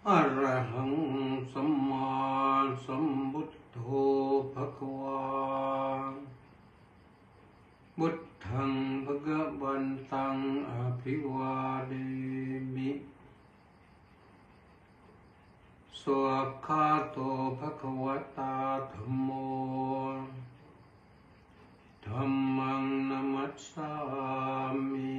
อะระหังสัมมาสัมพุทโธภะคะวาพุทธังภะคะวันตังอภิวาเทมิสวากขาโตภะคะวะตาธัมโมธัมมังนัมมัสสามิ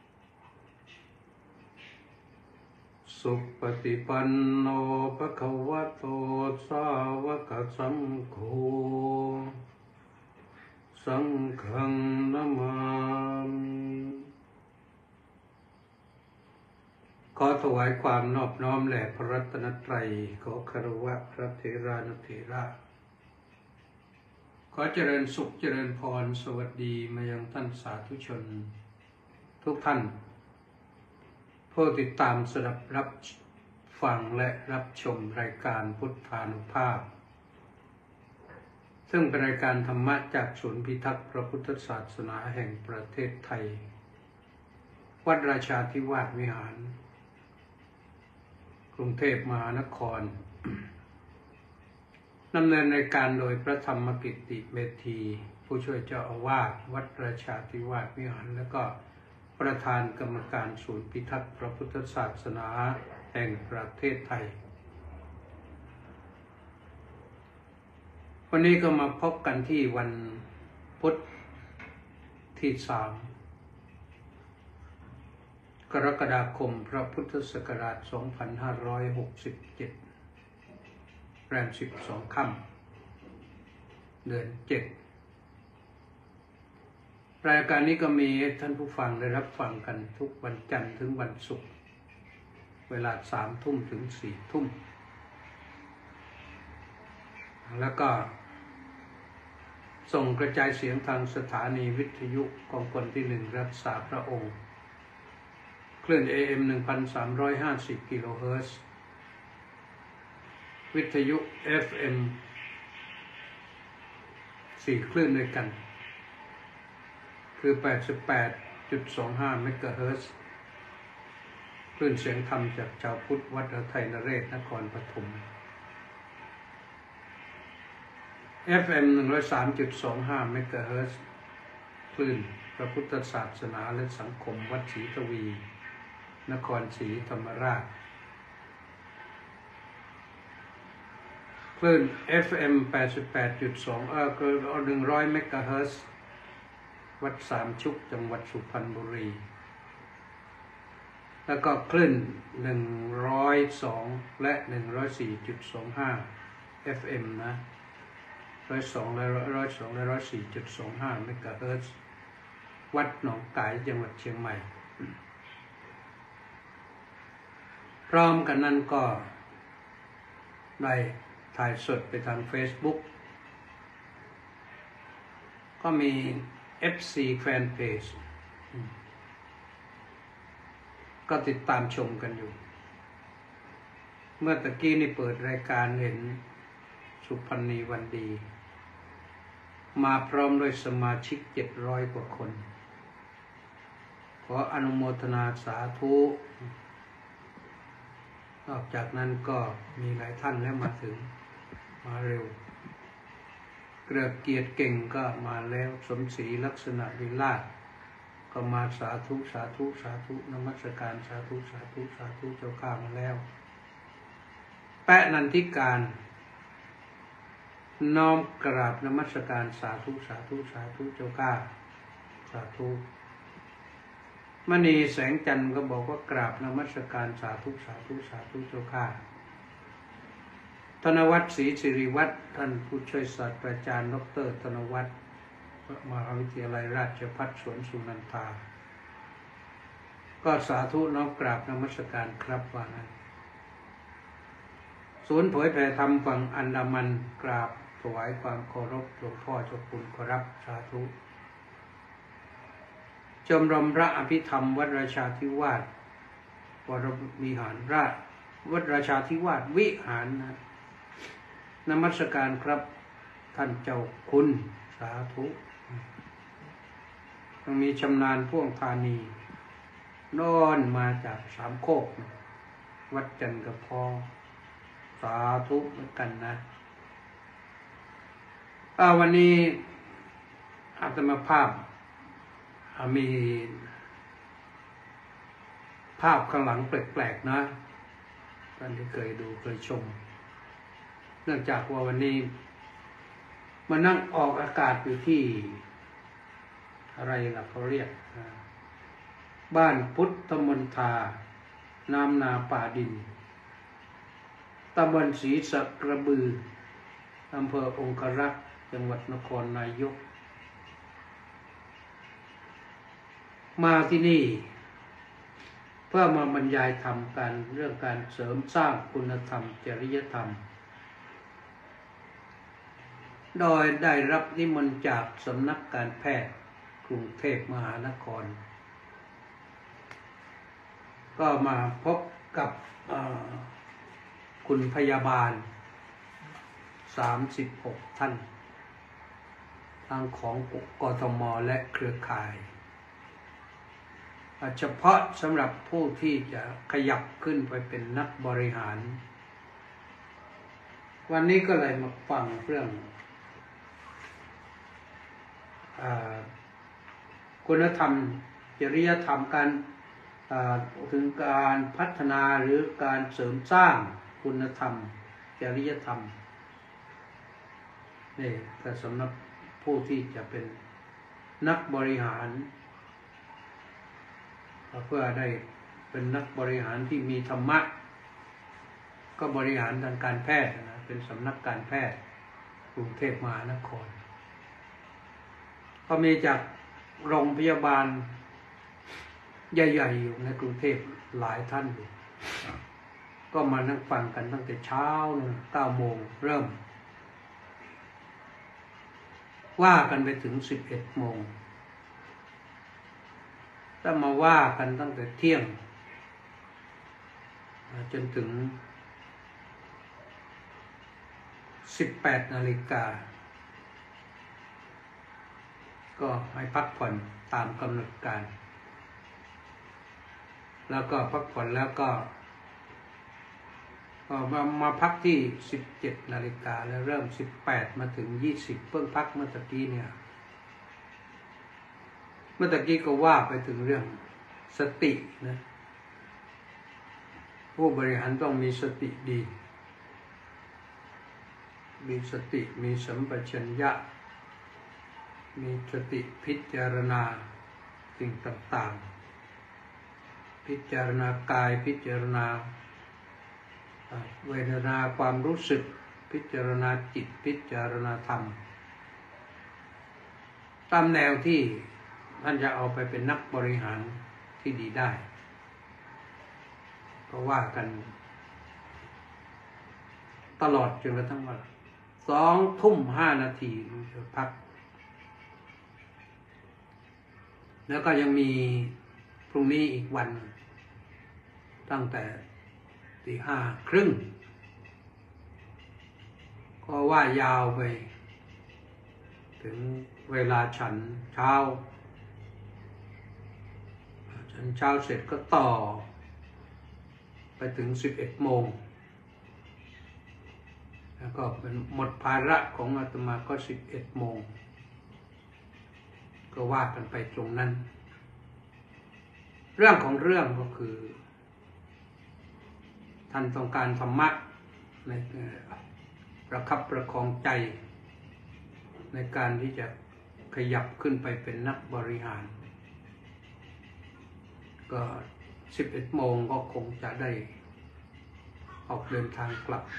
สุปฏิปันโนภะคะวะโตสาวกสังโฆสังฆังนะมามิขอถวายความนอบน้อมแด่พระรัตนตรัยขอคารวะพระเถรานุเถระขอเจริญสุขเจริญพรสวัสดีมายังท่านสาธุชนทุกท่านผู้ติดตามสดับรับฟังและรับชมรายการพุทธานุภาพซึ่งเป็นรายการธรรมะจากศูนย์พิทักษ์พระพุทธศาสนาแห่งประเทศไทยวัดราชาธิวาสวิหารกรุงเทพมหานครดำเนินรายการโดยพระธรรมกิตติเมธีผู้ช่วยเจ้าอาวาสวัดราชาธิวาสวิหารและก็ประธานกรรมการศูนย์พิทักษ์พระพุทธศาสนาแห่งประเทศไทยวันนี้ก็มาพบกันที่วันพุธที่3 กรกฎาคมพระพุทธศักราช 2567 แรม 12 ค่ำ เดือน 7 รายการนี้ก็มีท่านผู้ฟังได้รับฟังกันทุกวันจันทร์ถึงวันศุกร์เวลา 3 ทุ่มถึง 4 ทุ่มแล้วก็ส่งกระจายเสียงทางสถานีวิทยุกองพลที่ 1รักษาพระองค์คลื่น AM 1,350 กิโลเฮิรตซ์วิทยุ FM 4 คลื่นด้วยกันคือ 88.25 เมกะเฮิรตซ์คลื่นเสียงธรรมจากชาวพุทธวัดไทยนเรศนครปฐมFM 103.25 เมกะเฮิรตซ์คลื่นพระพุทธศาสนาและสังคมวัดศรีทวีนครศรีธรรมราชคลื่น FM 88.2 คือ100 เมกะเฮิรตซ์วัดสามชุกจังหวัดสุพรรณบุรีแล้วก็คลื่น102 และ 104.25 FM นะ102 และ 104.25 เมกะเฮิรตซ์วัดหนองกายจังหวัดเชียงใหม่พร้อมกันนั้นก็ได้ถ่ายสดไปทาง Facebook ก็มี FC Fanpage ก็ติดตามชมกันอยู่เมื่อตะกี้นี่เปิดรายการเห็นสุพรรณีวันดีมาพร้อมด้วยสมาชิก700 กว่าคนขออนุโมทนาสาธุนอกจากนั้นก็มีหลายท่านแล้วมาถึงมาเร็วเกลือเกียรติเก่งก็มาแล้วสมศรีลักษณะวิลาศก็มาสาธุสาธุสาธุนมัสการสาธุสาธุสาธุเจ้าข้ามาแล้วแปะนันทิการน้อมกราบนมัสการสาธุสาธุสาธุเจ้าข้าสาธุมณีแสงจันทร์ก็บอกว่ากราบนมัสการสาธุสาธุสาธุเจ้าข้าธนวัฒน์ศรีสิริวัฒน์ท่านผู้ช่วยศาสตราจารย์ดร.ธนวัฒน์มหาวิทยาลัยราชภัฏสวนสุนันทาก็สาธุน้อมกราบนมัสการครับว่านั้นศูนย์เผยแผ่ธรรมฝั่งอันดามันกราบถวายความเคารพหลวงพ่อเจ้าคุณขอรับสาธุชมรมพระอภิธรรมวัดราชาธิวาสวรวิหารราชวัดราชาธิวาสวิหารนะนมัสการครับท่านเจ้าคุณสาธุต้องมีชำนาญพ่วงธานีโน่นมาจากสามโคกวัดจันทร์กับพ่อสาธุเหมือนกันนะวันนี้อาตมาภาพมีภาพข้างหลังแปลกๆนะท่านที่เคยดูเคยชมเนื่องจากว่าวันนี้มานั่งออกอากาศอยู่ที่อะไรล่ะเขาเรียกบ้านพุทธมณฑาน้ำนาป่าดินตำบลศรีสะกระบืออำเภอองครักษ์จังหวัดนครนายกมาที่นี่เพื่อมาบรรยายธรรมกันเรื่องการเสริมสร้างคุณธรรมจริยธรรมโดยได้รับนิมนต์จากสำนักการแพทย์กรุงเทพมหานครก็มาพบกับคุณพยาบาล36ท่านทั้งของกทมและเครือข่ายเฉพาะสำหรับผู้ที่จะขยับขึ้นไปเป็นนักบริหารวันนี้ก็เลยมาฟังเรื่องคุณธรรมจริยธรรมการถึงการพัฒนาหรือการเสริมสร้างคุณธรรมจริยธรรมนี่ก็สำหรับผู้ที่จะเป็นนักบริหารเพื่อได้เป็นนักบริหารที่มีธรรมะก็บริหารทางการแพทย์นะเป็นสำนักการแพทย์กรุงเทพมหานครก็มีจากโรงพยาบาลใหญ่ๆอยู่ในกรุงเทพหลายท่านอยู่ก็มานั่งฟังกันตั้งแต่เช้า9 โมงเริ่มว่ากันไปถึง11 โมงถ้ามาว่ากันตั้งแต่เที่ยงจนถึง18 นาฬิกาก็ให้พักผ่อนตามกำหนดการแล้วก็พักผ่อนแล้วก็มาพักที่17 นาฬิกาแล้วเริ่ม18มาถึง20เพิ่งพักเมื่อตะกี้เนี่ยเมื่อตะกี้ก็ว่าไปถึงเรื่องสตินะผู้บริหารต้องมีสติดีมีสติมีสัมปชัญญะมีสติพิจารณาสิ่งต่างๆพิจารณากายพิจารณาเวทนาความรู้สึกพิจารณาจิตพิจารณาธรรมตามแนวที่ท่านจะเอาไปเป็นนักบริหารที่ดีได้ก็ว่ากันตลอดจนกระทั่งว่า20:05พักแล้วก็ยังมีพรุ่งนี้อีกวันตั้งแต่5:30ก็ว่ายาวไปถึงเวลาฉันเช้าเสร็จก็ต่อไปถึง11 โมงแล้วก็เป็นหมดภาระของอาตมาก็11 โมงก็ว่ากันไปตรงนั้นเรื่องของเรื่องก็คือท่านต้องการธรรมะในประคับประคองใจในการที่จะขยับขึ้นไปเป็นนักบริหารก็11 โมงก็คงจะได้ออกเดินทางกลับ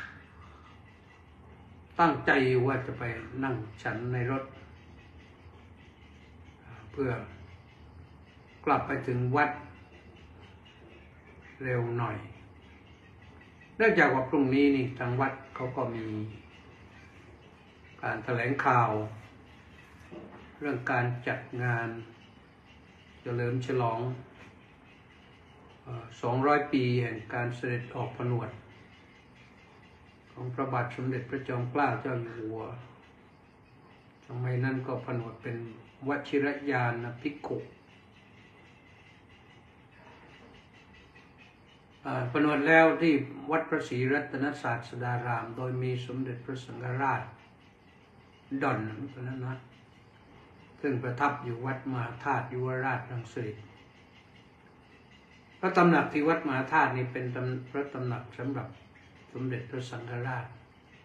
ตั้งใจว่าจะไปนั่งฉันในรถเพื่อกลับไปถึงวัดเร็วหน่อยเนื่องจากว่าพรุ่งนี้นี่ทางวัดเขาก็มีการแถลงข่าวเรื่องการจัดงานเฉลิมฉลอง200 ปีแห่งการเสด็จออกผนวดของพระบาทสมเด็จพระจอมเกล้าเจ้าอยู่หัวสมัยนั้นก็ผนวดเป็นวชิรยานภิกขุประนวดแล้วที่วัดพระศรีรัตนศาสดาราม โดยมีสมเด็จพระสังฆราชดอนนั้นนะซึ่งประทับอยู่วัดมหาธาตุยุวราชรังสิตพระตำหนักที่วัดมหาธาตุนี้เป็นพระตำหนักสำหรับสมเด็จพระสังฆราช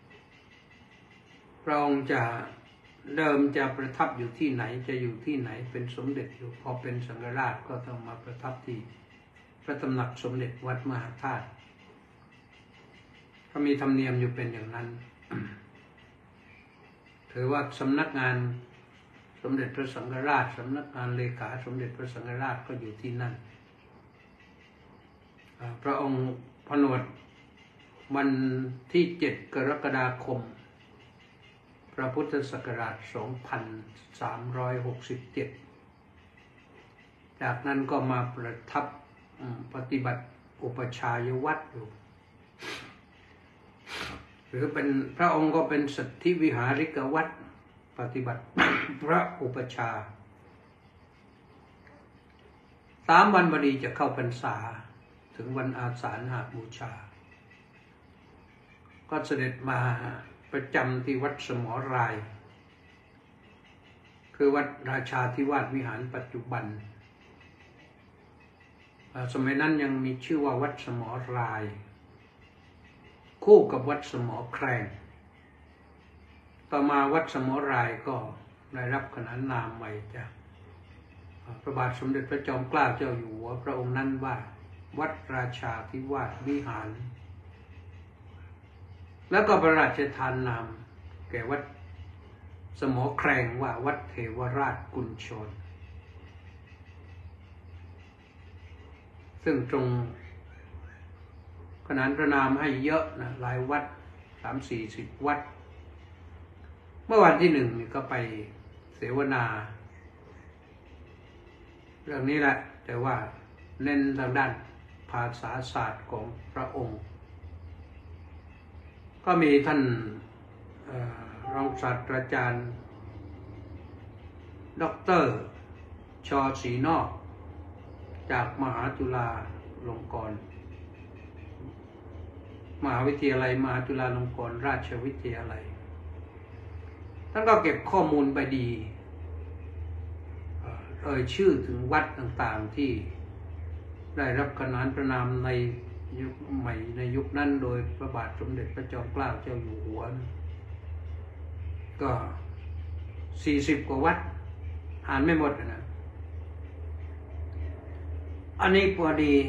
พระองค์จะเดิมจะประทับอยู่ที่ไหนจะอยู่ที่ไหนเป็นสมเด็จอยู่พอเป็นสังฆราชก็ต้องมาประทับที่พระตำหนักสมเด็จวัดมหาธาตุก็มีธรรมเนียมอยู่เป็นอย่างนั้น ถือว่าสำนักงานสมเด็จพระสังฆราชสำนักงานเลขาสมเด็จพระสังฆราชก็อยู่ที่นั่นพระองค์ผนวดวันที่7 กรกฎาคมพระพุทธศักราช 2367 จากนั้นก็มาประทับปฏิบัติอุปชายวัตรอยู่หรือเป็นพระองค์ก็เป็นสัทธิวิหาริกวัตรปฏิบัติ พระอุปชา3 วันพอดีจะเข้าพรรษาถึงวันอาสาฬหบูชาก็เสด็จมาประจำที่วัดสมรายคือวัดราชาธิวาสวิหารปัจจุบันสมัยนั้นยังมีชื่อว่าวัดสมรายคู่กับวัดสมแครงต่อมาวัดสมรายก็ได้รับขนานนามใหม่จากพระบาทสมเด็จพระจอมเกล้าเจ้าอยู่หัวพระองค์นั้นว่าวัดราชาธิวาสวิหารแล้วก็พระราชทานนามแก่วัดสมแครงว่าวัดเทวราชกุญชรซึ่งตรงขนานพระนามให้เยอะนะหลายวัด30-40 วัดเมื่อวันที่1นี่ก็ไปเสวนาเรื่องนี้แหละแต่ว่าเน้นทางด้านภาษาศาสตร์ของพระองค์ก็มีท่านรองศาสตราจารย์ดร.ช.ศรีนอกจากมหาจุฬาลงกรณ์มหาวิทยาลัยมหาจุฬาลงกรณราชวิทยาลัยท่านก็เก็บข้อมูลไปดีชื่อถึงวัดต่างๆที่ได้รับขนานพระนามในยุคใหม่ในยุคนั้นโดยพระบาทสมเด็จพระจอมเกล้าเจ้าอยู่หัวก็40 กว่าวัดอ่านไม่หมดนะอันนี้พอดี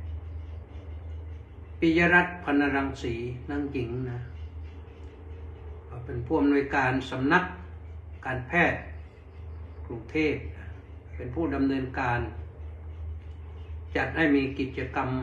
ปิยรัตน์ พรรณรังสีนางหญิงนะเป็นผู้อำนวยการสำนักการแพทย์กรุงเทพเป็นผู้ดำเนินการจัดให้มีกิจกรรม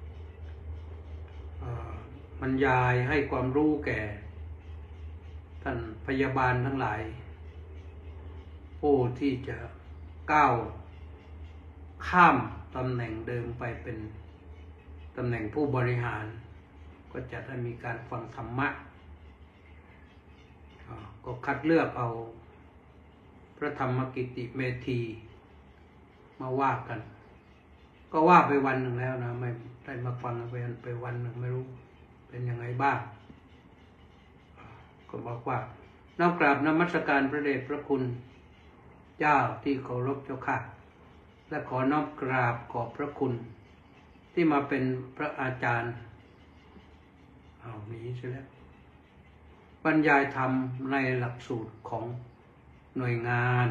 บรรยายให้ความรู้แก่ท่านพยาบาลทั้งหลายผู้ที่จะก้าวข้ามตำแหน่งเดิมไปเป็นตำแหน่งผู้บริหารก็จัดให้มีการฟังธรรมะก็คัดเลือกเอาพระธรรมกิติเมธีมาว่ากันก็ว่าไปวันหนึ่งแล้วนะไม่ได้มาฟังไปวันหนึ่งไม่รู้เป็นยังไงบ้างก็บอกว่าน้อมกราบนมัสการพระเดชพระคุณเจ้าที่เคารพเจ้าค่ะและขอน้อมกราบขอบพระคุณที่มาเป็นพระอาจารย์มีใช่แล้วบรรยายธรรมในหลักสูตรของหน่วยงาน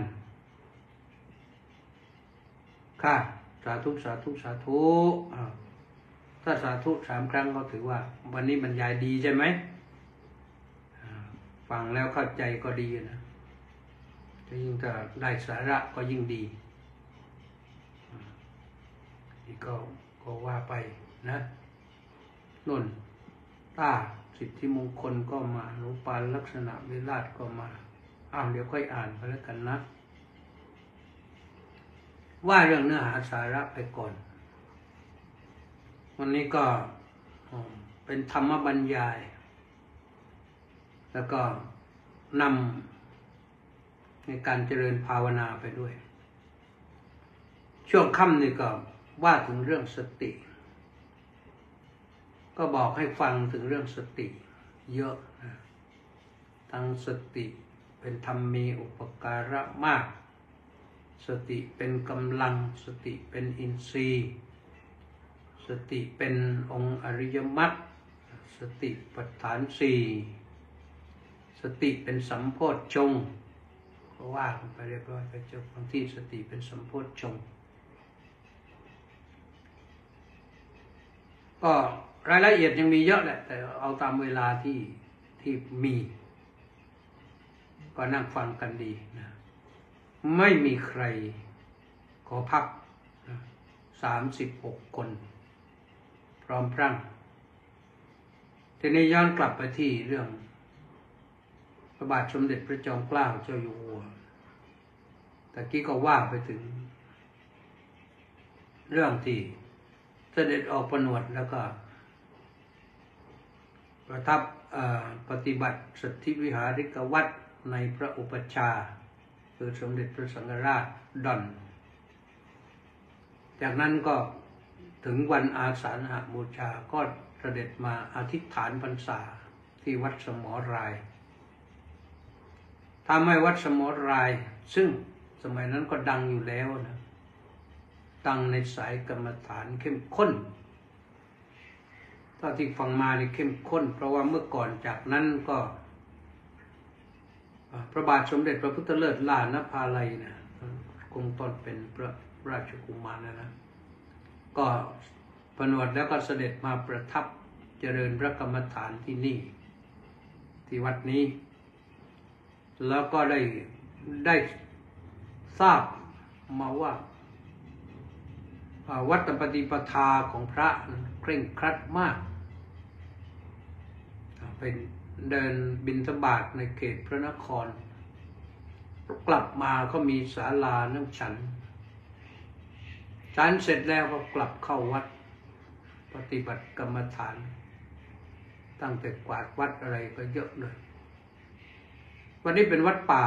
ค่ะสาธุสาธุสาธุถ้าสาธุ3 ครั้งก็ถือว่าวันนี้บรรยายดีใช่ไหมฟังแล้วเข้าใจก็ดีนะยิ่งถ้าได้สาระก็ยิ่งดีนี่ก็ว่าไปนะนุ่นต้าสิทธิมงคลก็มาหนูปานลักษณะวิราชก็มาเดี๋ยวค่อยอ่านไปแล้วกันนะว่าเรื่องเนื้อหาสาระไปก่อนวันนี้ก็เป็นธรรมบรรยายแล้วก็นำในการเจริญภาวนาไปด้วยช่วงค่ำนี่ก็ว่าถึงเรื่องสติก็บอกให้ฟังถึงเรื่องสติเยอะนะทั้งสติเป็นธรรมมีอุปการะมากสติเป็นกำลังสติเป็นอินทรีย์สติเป็นองค์อริยมรรคสติปัฏฐานสี่สติเป็นสัมโพชฌงค์ก็ว่ากันไปเรียบร้อยไปจบบางที่สติเป็นสัมโพชฌงค์ก็รายละเอียดยังมีเยอะแหละแต่เอาตามเวลาที่มีก็นั่งฟังกันดีนะไม่มีใครขอพักนะ36 คนพร้อมพรั่งทีนี้ย้อนกลับไปที่เรื่องพระบาทสมเด็จพระจอมเกล้าเจ้าอยู่หัวตะกี้ก็ว่าไปถึงเรื่องที่เสด็จออกผนวดแล้วก็ประทับปฏิบัติสัทธิวิหาริกวัตรในพระอุปัชฌาย์คือสมเด็จพระสังฆราชดอนจากนั้นก็ถึงวันอาสาฬหบูชาก็เสด็จมาอธิษฐานพรรษาที่วัดสมรายทำให้วัดสมรายซึ่งสมัยนั้นก็ดังอยู่แล้วนะดังในสายกรรมฐานเข้มข้นเท่าที่ฟังมาในเข้มข้นเพราะว่าเมื่อก่อนจากนั้นก็พระบาทสมเด็จพระพุทธเลิศล่านภาลัยนะคงตอนเป็นพระราชกุมารนะก็ผนวดแล้วก็เสด็จมาประทับเจริญพระกรรมฐานที่นี่ที่วัดนี้แล้วก็ได้ทราบมาว่าวัดปฏิปทาของพระเคร่งครัดมากเป็นเดินบิณฑบาตในเขตพระนครกลับมาก็มีศาลานั่งฉันเสร็จแล้วก็กลับเข้าวัดปฏิบัติกรรมฐานตั้งแต่กวาดวัดอะไรก็เยอะเลยวันนี้เป็นวัดป่า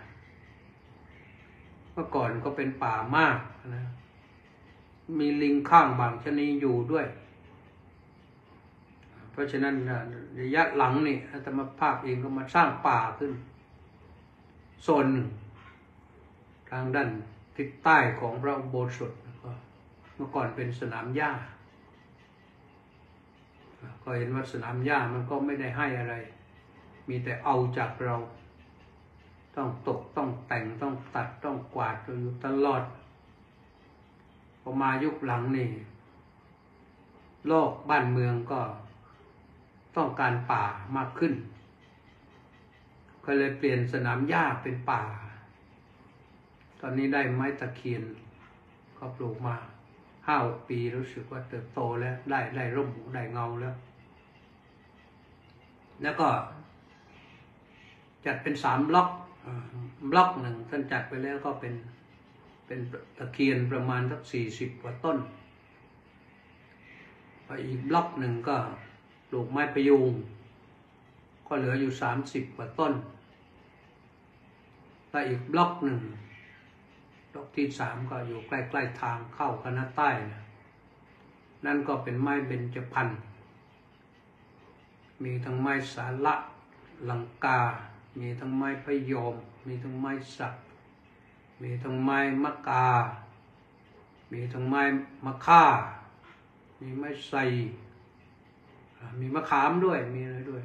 เมื่อก่อนก็เป็นป่ามากนะมีลิงข้างบางชนีอยู่ด้วยเพราะฉะนั้นระยะหลังนี่อาตมาภาพเองก็มาสร้างป่าขึ้นโซนหนึ่งทางด้านทิศใต้ของพระอุโบสถเมื่อก่อนเป็นสนามหญ้าก็เห็นว่าสนามหญ้ามันก็ไม่ได้ให้อะไรมีแต่เอาจากเราต้องตกต้องแต่งต้องตัดต้องกวาดอยู่ตลอดพอมายุคหลังนี่โลกบ้านเมืองก็ต้องการป่ามากขึ้นก็เลยเปลี่ยนสนามหญ้าเป็นป่าตอนนี้ได้ไม้ตะเคียนก็ปลูกมา5-6 ปีรู้สึกว่าเติบโตแล้วได้ร่มได้เงาแล้วก็จัดเป็น3 บล็อกหนึ่งท่านจัดไปแล้วก็เป็นตะเคียนประมาณสัก40 กว่าต้นอีกบล็อกหนึ่งก็ปลูกไม้พะยูงก็เหลืออยู่30 กว่าต้นแล้วอีกบล็อกหนึ่งบล็อกที่3ก็อยู่ใกล้ๆทางเข้าคณะใต้นะนั่นก็เป็นไม้เบญจพรรณมีทั้งไม้สาละลังกามีทั้งไม้พะยมมีทั้งไม้สักมีทั้งไม้มะกามีทั้งไม้มะค่ามีไม้ไทรมีมะขามด้วยมีอะไรด้วย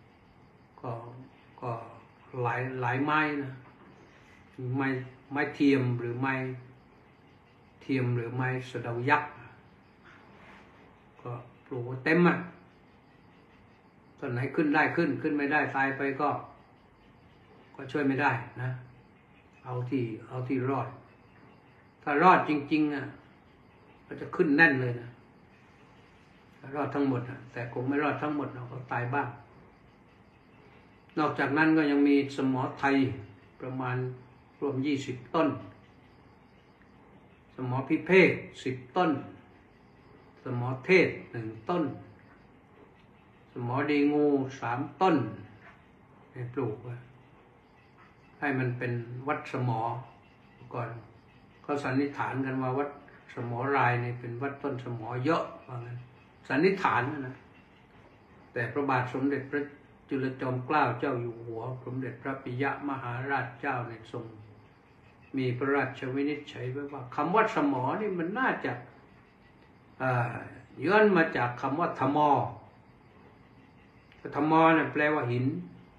ก็หลายไม้นะไม้เทียมหรือไม้เทียมหรือไม้สะเดายักษ์ก็ปลูกเต็มอ่ะต้นไหนขึ้นได้ขึ้นไม่ได้ตายไปก็ช่วยไม่ได้นะเอาที่รอดถ้ารอดจริงๆอ่ะก็จะขึ้นแน่นเลยนะรอดทั้งหมดแต่คงไม่รอดทั้งหมดเราก็ตายบ้างนอกจากนั้นก็ยังมีสมอไทยประมาณรวม20 ต้นสมอพิเภก10 ต้นสมอเทศ1 ต้นสมอดีงู3 ต้นให้ปลูกไว้ให้มันเป็นวัดสมอก่อนเขาสันนิษฐานกันว่าวัดสมอรายนี่เป็นวัดต้นสมอเยอะว่างั้นสันนิษฐานนะแต่พระบาทสมเด็จพระจุลจอมเกล้าเจ้าอยู่หัวสมเด็จพระปิยมหาราชเจ้าในทรงมีพระราชวินิจฉัยไว้ว่าคำว่าสมอนี่มันน่าจะย้อนมาจากคำว่าธมอธมอเนี่ยแปลว่าหิน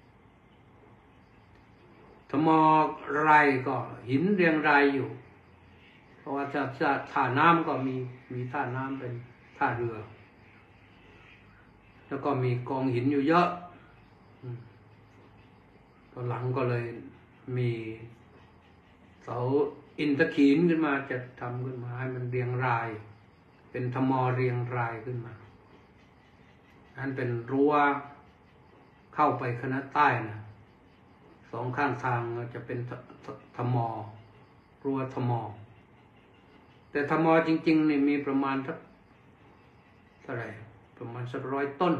ธมอไรก็หินเรียงรายอยู่เพราะว่าท่าน้ำก็มีท่าน้ำเป็นท่าเรือแล้วก็มีกองหินอยู่เยอะตอนหลังก็เลยมีเสาอินทขีฬขึ้นมาจะทำขึ้นมาให้มันเรียงรายเป็นธมอเรียงรายขึ้นมานั่นเป็นรั้วเข้าไปคณะใต้นะสองข้างทางจะเป็นธมอรั้วธมอแต่ธมอจริงๆนี่มีประมาณสักเท่าไหร่ประมาณสัก100 ต้น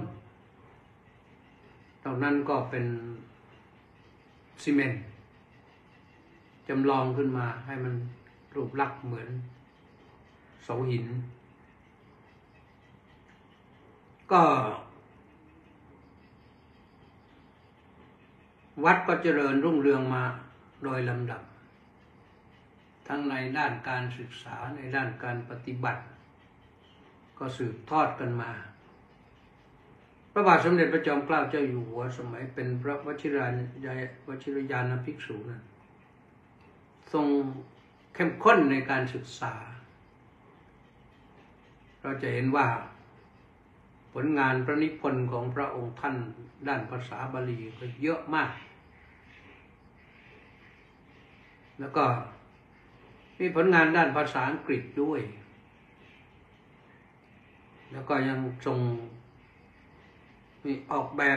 ตอนนั้นก็เป็นซีเมนต์จำลองขึ้นมาให้มันรูปลักษณ์เหมือนเสาหินก็วัดก็เจริญรุ่งเรืองมาโดยลำดับทั้งในด้านการศึกษาในด้านการปฏิบัติก็สืบทอดกันมาพระบาทสมเด็จพระจอมเกล้าเจ้าอยู่หัวสมัยเป็นพระวชิรญาณภิกษุนั้นทรงเข้มข้นในการศึกษาเราจะเห็นว่าผลงานพระนิพนธ์ของพระองค์ท่านด้านภาษาบาลีก็เยอะมากแล้วก็มีผลงานด้านภาษาอังกฤษด้วยแล้วก็ยังทรงมีออกแบบ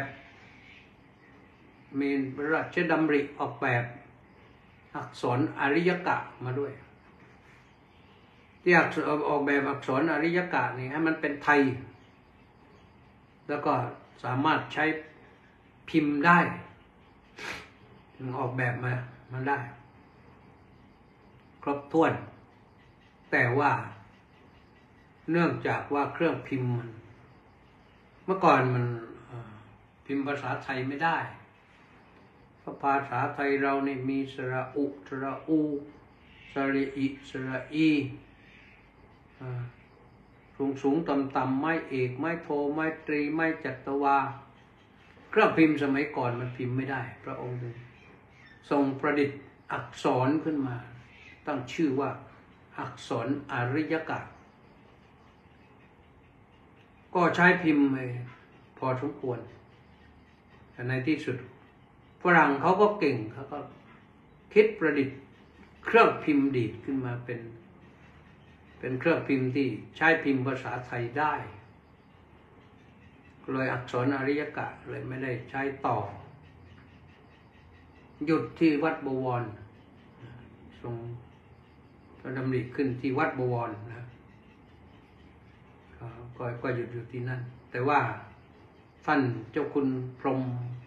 มีพระราชดำริออกแบบอักษรอริยกะมาด้วยที่ออกแบบอักษรอริยกะนี่ให้มันเป็นไทยแล้วก็สามารถใช้พิมพ์ได้ถึงออกแบบมันได้ครบถ้วนแต่ว่าเนื่องจากว่าเครื่องพิมพ์มันเมื่อก่อนมันพิมพ์ภาษาไทยไม่ได้เพราะภาษาไทยเรานี่มีสระอุสระอูสระอิสระอีสูงต่ำไม้เอกไม้โทไม้ตรีไม้จัตวาเครื่องพิมพ์สมัยก่อนมันพิมพ์ไม่ได้พระองค์ทรงประดิษฐ์อักษรขึ้นมาตั้งชื่อว่าอักษรอริยกะก็ใช้พิมพ์พอสมควรแต่ในที่สุดฝรั่งเขาก็เก่งเขาก็คิดประดิษฐ์เครื่องพิมพ์ดีดขึ้นมาเป็นเครื่องพิมพ์ที่ใช้พิมพ์ภาษาไทยได้เลยอักษรอริยกะเลยไม่ได้ใช้ต่อหยุดที่วัดบวรทรงดำริขึ้นที่วัดบวรนะก็หยุดอยู่ที่นั่นแต่ว่าท่านเจ้าคุณพรหม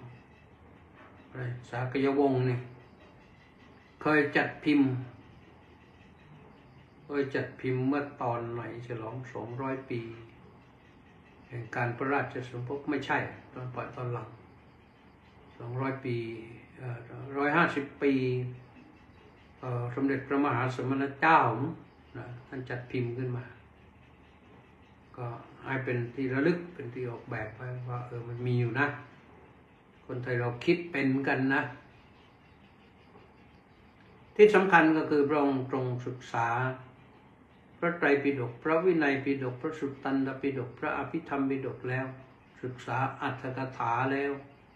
สากยวงศ์เนี่ยเคยจัดพิมพ์เมื่อตอนไหนฉลอง200 ปีแห่งการพระราชสมภพไม่ใช่ตอนหลัง200 ปี150 ปีสมเด็จพระมหาสมณเจ้านะท่านจัดพิมพ์ขึ้นมาก็ให้เป็นที่ระลึกเป็นที่ออกแบบไว้ว่ามันมีอยู่นะคนไทยเราคิดเป็นกันนะที่สำคัญก็คือพระองค์ทรงศึกษาพระไตรปิฎกพระวินัยปิฎกพระสุตตันตปิฎกพระอภิธรรมปิฎกแล้วศึกษาอรรถกถาแล้ว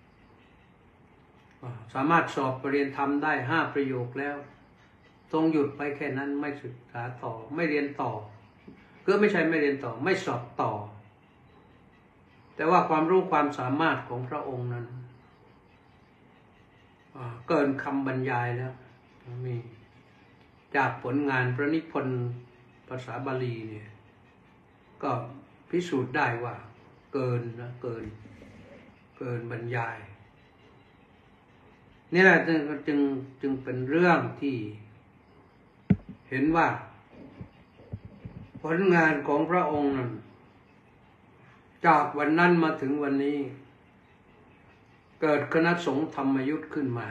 สามารถสอบปรริญญาธรรมได้5 ประโยคแล้วทรงหยุดไปแค่นั้นไม่ศึกษาต่อไม่เรียนต่อก็ไม่ใช่ไม่เรียนต่อไม่สอบต่อแต่ว่าความรู้ความสามารถของพระองค์นั้นเกินคำบรรยายแล้วมีจากผลงานพระนิพนธ์ภาษาบาลีเนี่ยก็พิสูจน์ได้ว่าเกินบรรยายนี่แหละจึงเป็นเรื่องที่เห็นว่าผลงานของพระองค์นั้นจากวันนั้นมาถึงวันนี้เกิดคณะสงฆ์ธรรมยุทธขึ้นมา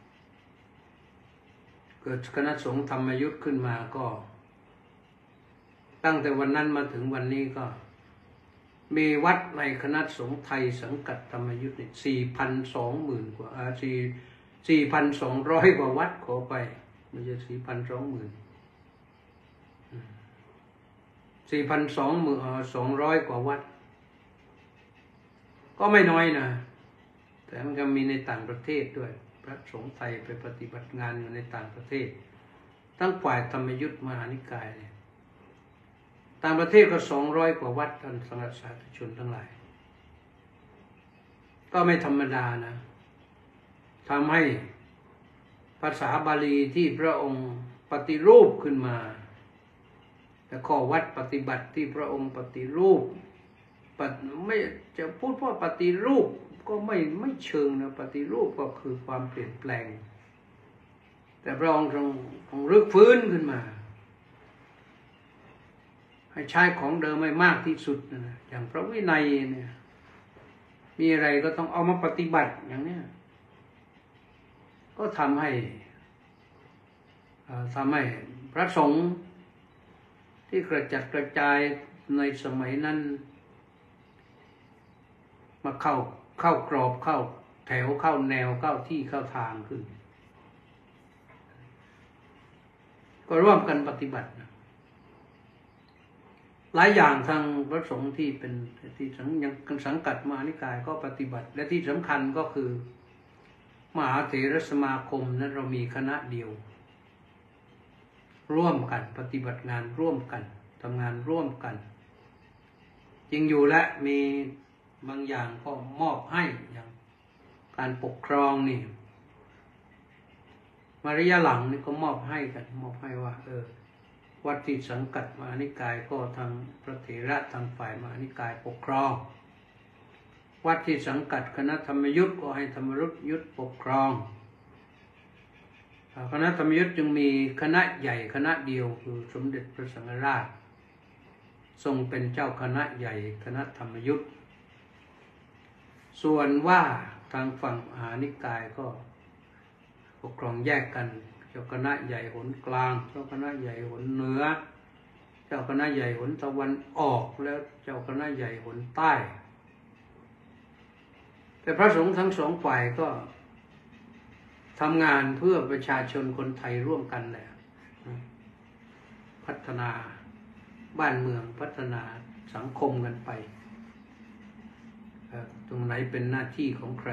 เกิดคณะสงฆ์ธรรมยุทธขึ้นมาก็ตั้งแต่วันนั้นมาถึงวันนี้ก็มีวัดในคณะสงฆ์ไทยสังกัดธรรมยุทธนี่4,200,000 กว่า4,200 กว่าวัดขอไปไม่ใช่4,20,000 4,200 กว่าวัดก็ไม่น้อยนะแต่มันก็มีในต่างประเทศด้วยพระสงฆ์ไทยไปปฏิบัติงานอยู่ในต่างประเทศทั้งฝ่ายธรรมยุทธมหานิกายเนี่ยต่างประเทศก็200 กว่าวัดท่านสาธุชนทั้งหลายก็ไม่ธรรมดานะทำให้ภาษาบาลีที่พระองค์ปฏิรูปขึ้นมาแต่ข้อวัดปฏิบัติที่พระองค์ปฏิรูปไม่จะพูดว่าปฏิรูปก็ไม่เชิงนะปฏิรูปก็คือความเปลี่ยนแปลงแต่พระองค์ทรงรื้อฟื้นขึ้นมาให้ใช้ของเดิมไม่มากที่สุดนะอย่างพระวินัยเนี่ยมีอะไรก็ต้องเอามาปฏิบัติอย่างนี้ก็ทำให้พระสงฆ์ที่กระจัดกระจายในสมัยนั้นมาเข้ากรอบเข้าแถวเข้าแนวเข้าที่เข้าทางขึ้นก็ร่วมกันปฏิบัติหลายอย่างทางพระสงฆ์ที่เป็นที่ยังสังกัดมหานิกายก็ปฏิบัติและที่สำคัญก็คือมหาเถรสมาคมนั้นเรามีคณะเดียวร่วมกันปฏิบัติงานร่วมกันทำงานร่วมกันจริงอยู่และมีบางอย่างก็มอบให้อย่างการปกครองนี่มาระยะหลังนี่ก็มอบให้กันมอบให้ว่าวัดที่สังกัดมหานิกายก็ทางพระเถระทางฝ่ายมหานิกายปกครองวัดที่สังกัดคณะธรรมยุทธก็ให้ธรรมยุทธปกครองคณะธรรมยุทธจึงมีคณะใหญ่คณะเดียวคือสมเด็จพระสังฆราชทรงเป็นเจ้าคณะใหญ่คณะธรรมยุทธส่วนว่าทางฝั่งมหานิกายก็ปกครองแยกกันเจ้าคณะใหญ่หนกลางเจ้าคณะใหญ่หนเหนือเจ้าคณะใหญ่หนตะวันออกแล้วเจ้าคณะใหญ่หนใต้แต่พระสงฆ์ทั้งสองฝ่ายก็ทำงานเพื่อประชาชนคนไทยร่วมกันแหละพัฒนาบ้านเมืองพัฒนาสังคมกันไปตรงไหนเป็นหน้าที่ของใคร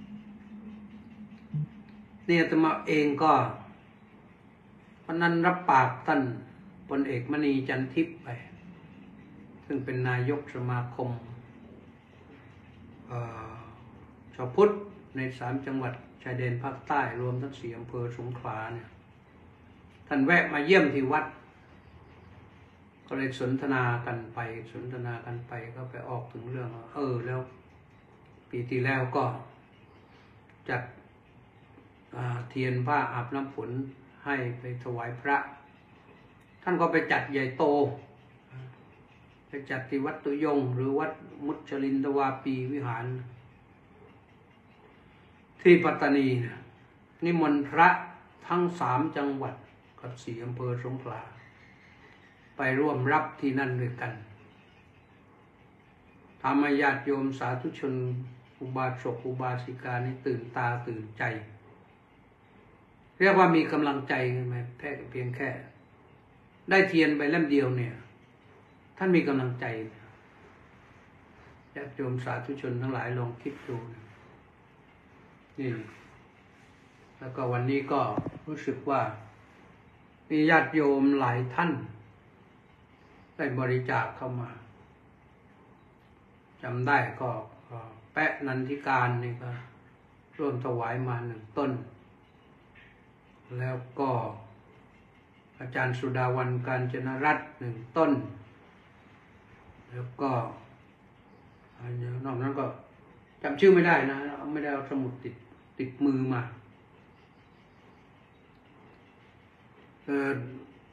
เนี่ยอาตมาเองก็วันนั้นรับปากท่านพลเอกมณีจันทิพย์ไปซึ่งเป็นนายกสมาคมชาวพุทธใน3 จังหวัดชายแดนภาคใต้รวมทั้ง4 อำเภอสงขลาเนี่ยท่านแวะมาเยี่ยมที่วัดก็เลยสนทนากันไปก็ไปออกถึงเรื่องแล้วปีที่แล้วก็จัดเทียนผ้าอาบน้ำฝนให้ไปถวายพระท่านก็ไปจัดใหญ่โตไปจัดที่วัดตุยงหรือวัดมุชลินทวาปีวิหารที่ปัตตานีนะนิมนต์พระทั้ง3 จังหวัดกับ4 อำเภอสงขลาไปร่วมรับที่นั่นด้วยกันทำให้ญาติโยมสาธุชนอุบาสกอุบาสิกานี่ตื่นตาตื่นใจเรียกว่ามีกำลังใจไหมแค่เพียงแค่ได้เทียนไปเล่มเดียวเนี่ยท่านมีกำลังใจญาติโยมสาธุชนทั้งหลายลองคิดดูนี่แล้วก็วันนี้ก็รู้สึกว่ามีญาติโยมหลายท่านได้บริจาคเข้ามาจำได้ก็แปะนันทิการนี่ก็ร่วมถวายมา1 ต้นแล้วก็อาจารย์สุดาวัลย์กาญจนรัตน์1 ต้นแล้วก็นอกนั้นก็จำชื่อไม่ได้นะไม่ได้เอาสมุดติดมือมา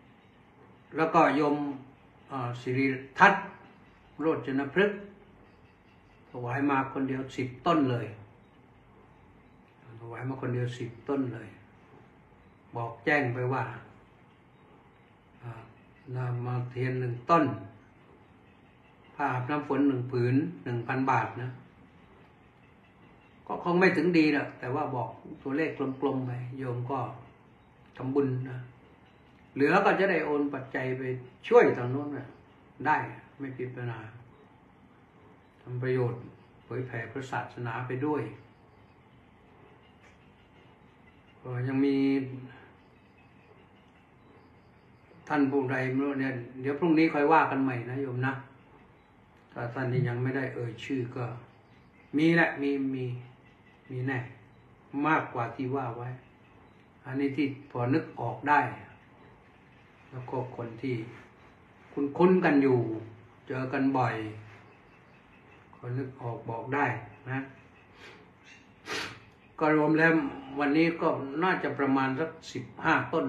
แล้วก็โยมสิริทัศน์โรจนพฤกษ์ถวายมาคนเดียว10 ต้นเลยถวายมาคนเดียว10 ต้นเลยบอกแจ้งไปว่านำมาเทียน1 ต้นผ้าอาบน้ำฝน1 ผืน 1,000 บาทนะก็คงไม่ถึงดีหรอกแต่ว่าบอกตัวเลขกลมๆไปโยมก็ทำบุญนะเหลือก็จะได้โอนปัจจัยไปช่วยทางโน้นนะได้ไม่ผิดปัญหาทำประโยชน์เผยแผ่พระศาสนาไปด้วยก็ยังมีท่านผู้ใดไม่รู้เนี่ยเดี๋ยวพรุ่งนี้ค่อยว่ากันใหม่นะโยมนะถ้าท่านที่ยังไม่ได้เอ่ยชื่อก็มีแหละมีแน่มากกว่าที่ว่าไว้อันนี้ที่พอนึกออกได้แล้วก็คนที่คุ้นกันอยู่เจอกันบ่อยคนนึกออกบอกได้นะก็รวมแล้ววันนี้ก็น่าจะประมาณสัก15 ต้น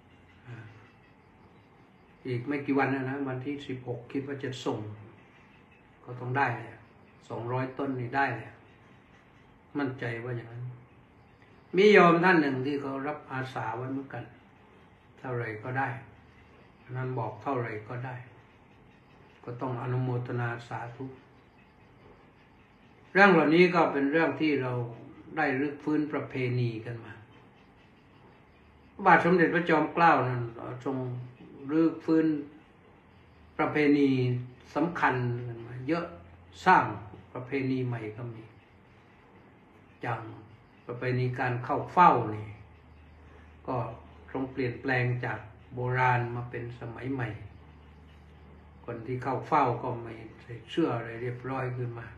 อีกไม่กี่วันนะวันที่16คิดว่าจะส่งก็ต้องได้เลย200 ต้นนี่ได้เลยมั่นใจว่าอย่างนั้นมีโยมท่านหนึ่งที่เขารับอาสาไว้เหมือนกันเท่าไรก็ได้นั้นบอกเท่าไรก็ได้ก็ต้องอนุโมทนาสาธุเรื่องเหล่านี้ก็เป็นเรื่องที่เราได้รื้อฟื้นประเพณีกันมาบาทสมเด็จพระจอมเกล้านั้นทรงรื้อฟื้นประเพณีสำคัญกันมาเยอะสร้างประเพณีใหม่ก็มีอย่างประเพณีการเข้าเฝ้านี่ก็ทรงเปลี่ยนแปลงจากโบราณมาเป็นสมัยใหม่คนที่เข้าเฝ้าก็ไม่ใส่เสื้ออะไรเรียบร้อยขึ้นมา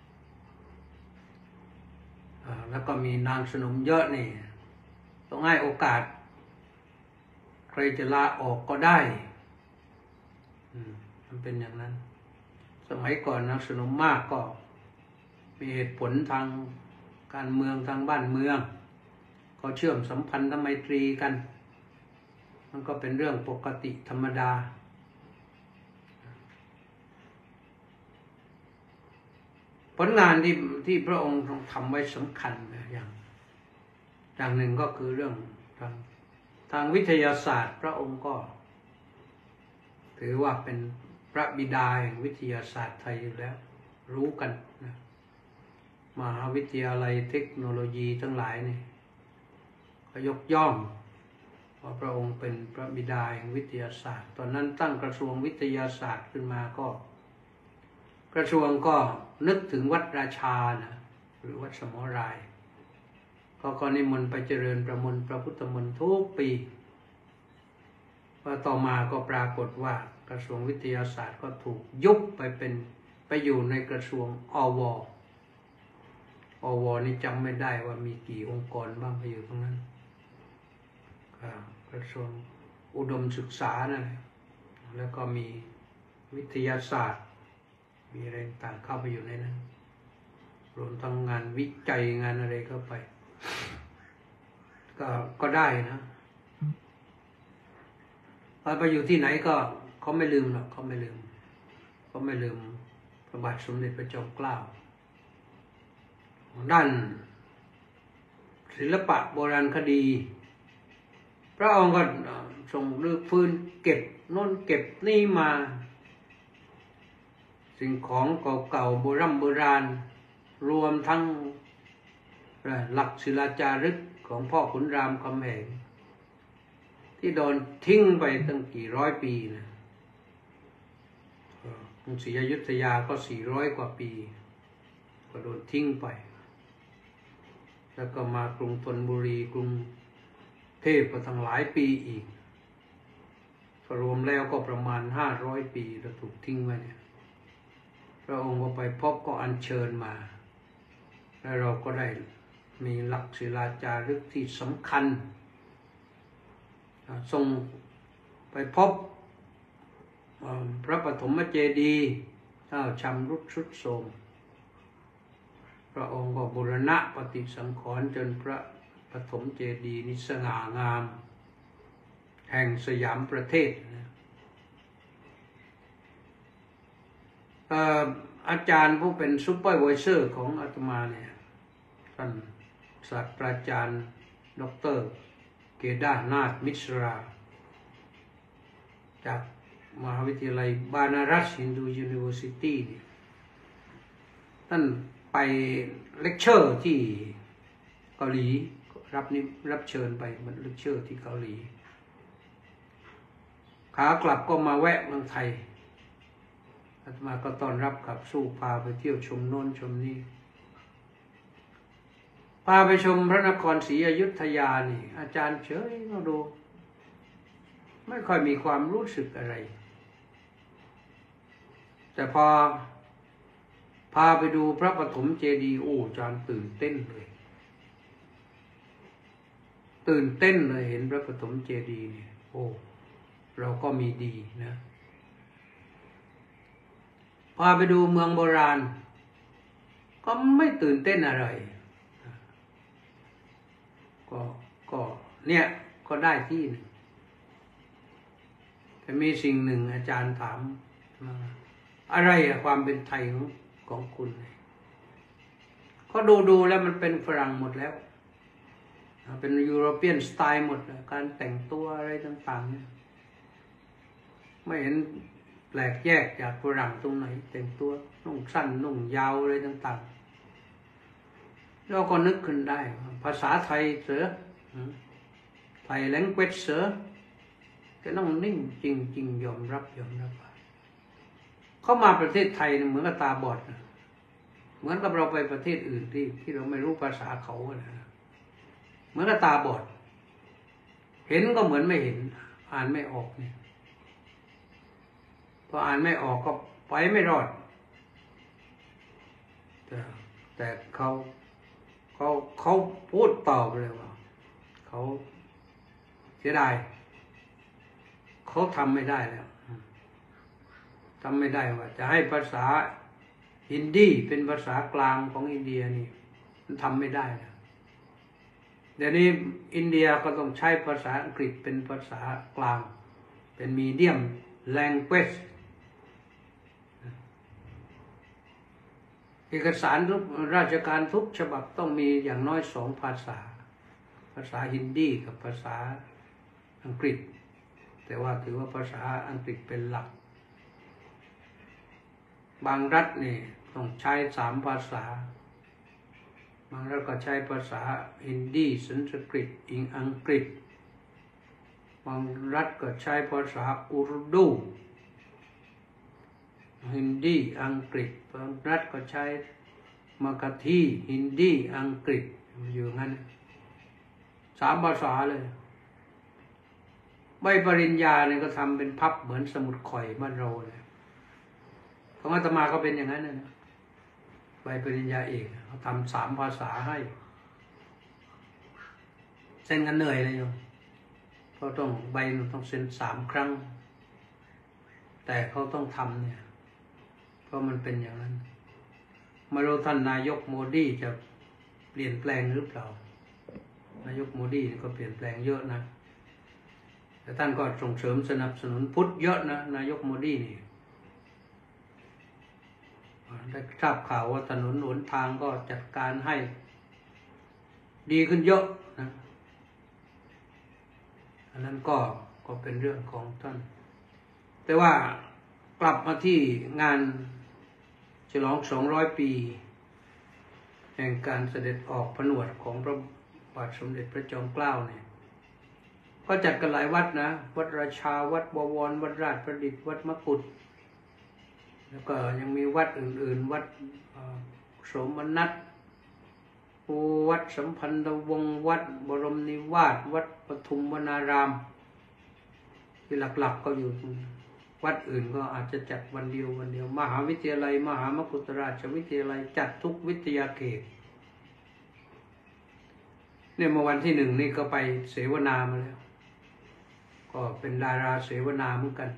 แล้วก็มีนางสนมเยอะนี่ต้องให้โอกาสใครจะลาออกก็ได้มันเป็นอย่างนั้นสมัยก่อนนางสนมมากก็มีเหตุผลทางการเมืองทางบ้านเมืองก็เชื่อมสัมพันธไมตรีกันมันก็เป็นเรื่องปกติธรรมดาผลงานที่พระองค์ทำไว้สำคัญอย่างหนึ่งก็คือเรื่องทางวิทยาศาสตร์พระองค์ก็ถือว่าเป็นพระบิดาแห่งวิทยาศาสตร์ไทยอยู่แล้วรู้กันนะมหาวิทยาลัยเทคโนโลยีทั้งหลายนี่ก็ยกย่องว่าพระองค์เป็นพระบิดาแห่งวิทยาศาสตร์ตอนนั้นตั้งกระทรวงวิทยาศาสตร์ขึ้นมาก็กระทรวงก็นึกถึงวัดราชานะหรือวัดสมรายก็นิมนต์ไปเจริญประมวลพระพุทธมนต์ทุกปีว่าต่อมาก็ปรากฏว่ากระทรวงวิทยาศาสตร์ก็ถูกยุบไปอยู่ในกระทรวงอวนี่จำไม่ได้ว่ามีกี่องค์กรบ้างไปอยู่ตรงนั้นกระทรวงอุดมศึกษานั่นแล้วก็มีวิทยาศาสตร์มีอะไรต่างเข้าไปอยู่ในนั้นรวมทั้งงานวิจัยงานอะไรเข้าไปก็ได้นะไปอยู่ที่ไหนก็เขาไม่ลืมหรอกเขาไม่ลืมพระบาทสมเด็จพระจอมเกล้าด้านศิลปะโบราณคดีพระองค์ก็ทรงรื้อฟื้นเก็บโน่นเก็บนี่มาสิ่งของเก่าๆโบราณรวมทั้งหลักศิลาจารึกของพ่อขุนรามคำแหงที่โดนทิ้งไปตั้งกี่ร้อยปีนะกรุงศรีอยุธยาก็400 กว่าปีก็โดนทิ้งไปแล้วก็มากรุงธนบุรีกรุงเทพก็ตั้งหลายปีอีกรวมแล้วก็ประมาณ500 ปีแล้วถูกทิ้งไว้เนี่ยพระองค์ก็ไปพบก็อัญเชิญมาแล้วเราก็ได้มีหลักศิลาจารึกที่สำคัญทรงไปพบพระปฐมเจดีย์ชำรุดทรุดโทรมพระองค์ก็บูรณะปฏิสังขรณ์จนพระปฐมเจดีย์นี้สง่างามแห่งสยามประเทศอาจารย์ผู้เป็นซูเปอร์ไวเซอร์ของอาตมาเนี่ยท่านศาสตราจารย์ดร.เกดานาถมิชราจากมหาวิทยาลัยบานารัสฮินดูยูนิเวอร์ซิตี้ท่านไปเลคเชอร์ที่เกาหลีรับเชิญไปมันเลคเชอร์ที่เกาหลีขากลับก็มาแวะเมืองไทยอาตมาก็ต้อนรับกับสู้พาไปเที่ยวชมโน่นชมนี่พาไปชมพระนครศรีอยุธยานี่อาจารย์เฉยก็ดูไม่ค่อยมีความรู้สึกอะไรแต่พอพาไปดูพระปฐมเจดีย์โอ้อาจารย์ตื่นเต้นเลยเห็นพระปฐมเจดีย์เนี่ยโอ้เราก็มีดีนะพาไปดูเมืองโบราณก็ไม่ตื่นเต้นอะไรก็เนี่ยก็ได้ที่หนึ่งแต่มีสิ่งหนึ่งอาจารย์ถามอะไรอะความเป็นไทยของคุณก็ดูแล้วมันเป็นฝรั่งหมดแล้วเป็นยุโรเปียนสไตล์หมดการแต่งตัวอะไรต่างๆเนี่ยไม่เห็นแปลกแยกจากฝรั่งตรงไหนแต่งตัวนุ่งสั้นนุ่งยาวอะไรต่างๆเราก็นึกขึ้นได้ภาษาไทยเสือไทยแลงเกวจเสือก็ต้องนิ่งจริงยอมรับเข้ามาประเทศไทยเหมือนกับตาบอดเหมือนกับเราไปประเทศอื่นที่เราไม่รู้ภาษาเขาเหมือนกับตาบอดเห็นก็เหมือนไม่เห็นอ่านไม่ออกเนี่ยพออ่านไม่ออกก็ไปไม่รอดแต่เขาพูดตอบเลยว่าเขาเสียดายเขาทำไม่ได้แล้วทำไม่ได้ว่าจะให้ภาษาฮินดีเป็นภาษากลางของอินเดียนี่มันทำไม่ได้แล้วเดี๋ยวนี้อินเดียก็ต้องใช้ภาษาอังกฤษเป็นภาษากลางเป็นมีเดียมแลงเกวจเอกสารทุกราชการทุกฉบับต้องมีอย่างน้อย2 ภาษาภาษาฮินดีกับภาษาอังกฤษแต่ว่าถือว่าภาษาอังกฤษเป็นหลักบางรัฐนี่ต้องใช้3 ภาษาบางรัฐก็ใช้ภาษาฮินดีสันสกฤตอังกฤษบางรัฐก็ใช้ภาษาอุรดูฮินดีอังกฤษบางรัฐก็ใช้มคธีฮินดีอังกฤษอยู่งั้น3 ภาษาเลยใบปริญญาเนี่ยก็ทำเป็นพับเหมือนสมุดข่อยบ้านเราเลยของอาตมาก็เป็นอย่างนั้นนะใบปริญญาเอกเขาทำ3 ภาษาให้เซ็นกันเหนื่อยเลยโยมเพราะใบต้องเซ็น3 ครั้งแต่เขาต้องทำเนี่ยเพราะมันเป็นอย่างนั้นไม่รู้ท่านนายกโมดีจะเปลี่ยนแปลงหรือเปล่านายกโมดีก็เปลี่ยนแปลงเยอะนะแต่ท่านก็ส่งเสริมสนับสนุนพุทธเยอะนะนายกโมดีนี่ได้ทราบข่าวว่าถนนหนทางก็จัดการให้ดีขึ้นเยอะนะอันนั้นก็เป็นเรื่องของท่านแต่ว่ากลับมาที่งานฉลอง200 ปีแห่งการเสด็จออกผนวดของพระบาทสมเด็จพระจอมเกล้าเนี่ยก็จัดกันหลายวัดนะวัดราชาวัดบวรวัดราชประดิษฐ์วัดมกุฏแล้วก็ยังมีวัดอื่นๆวัดโสมนัสวัดสัมพันธวงศ์วัดบรมนิวาสวัดปทุมวนารามที่หลักๆก็อยู่วัดอื่นก็อาจจะจัดวันเดียวมหาวิทยาลัยมหามกุฏราชวิทยาลัยจัดทุกวิทยาเขตเนี่ยเมื่อวันที่ 1นี่ก็ไปเสวนามาแล้วก็เป็นดาราเสวนาเหมือนกัน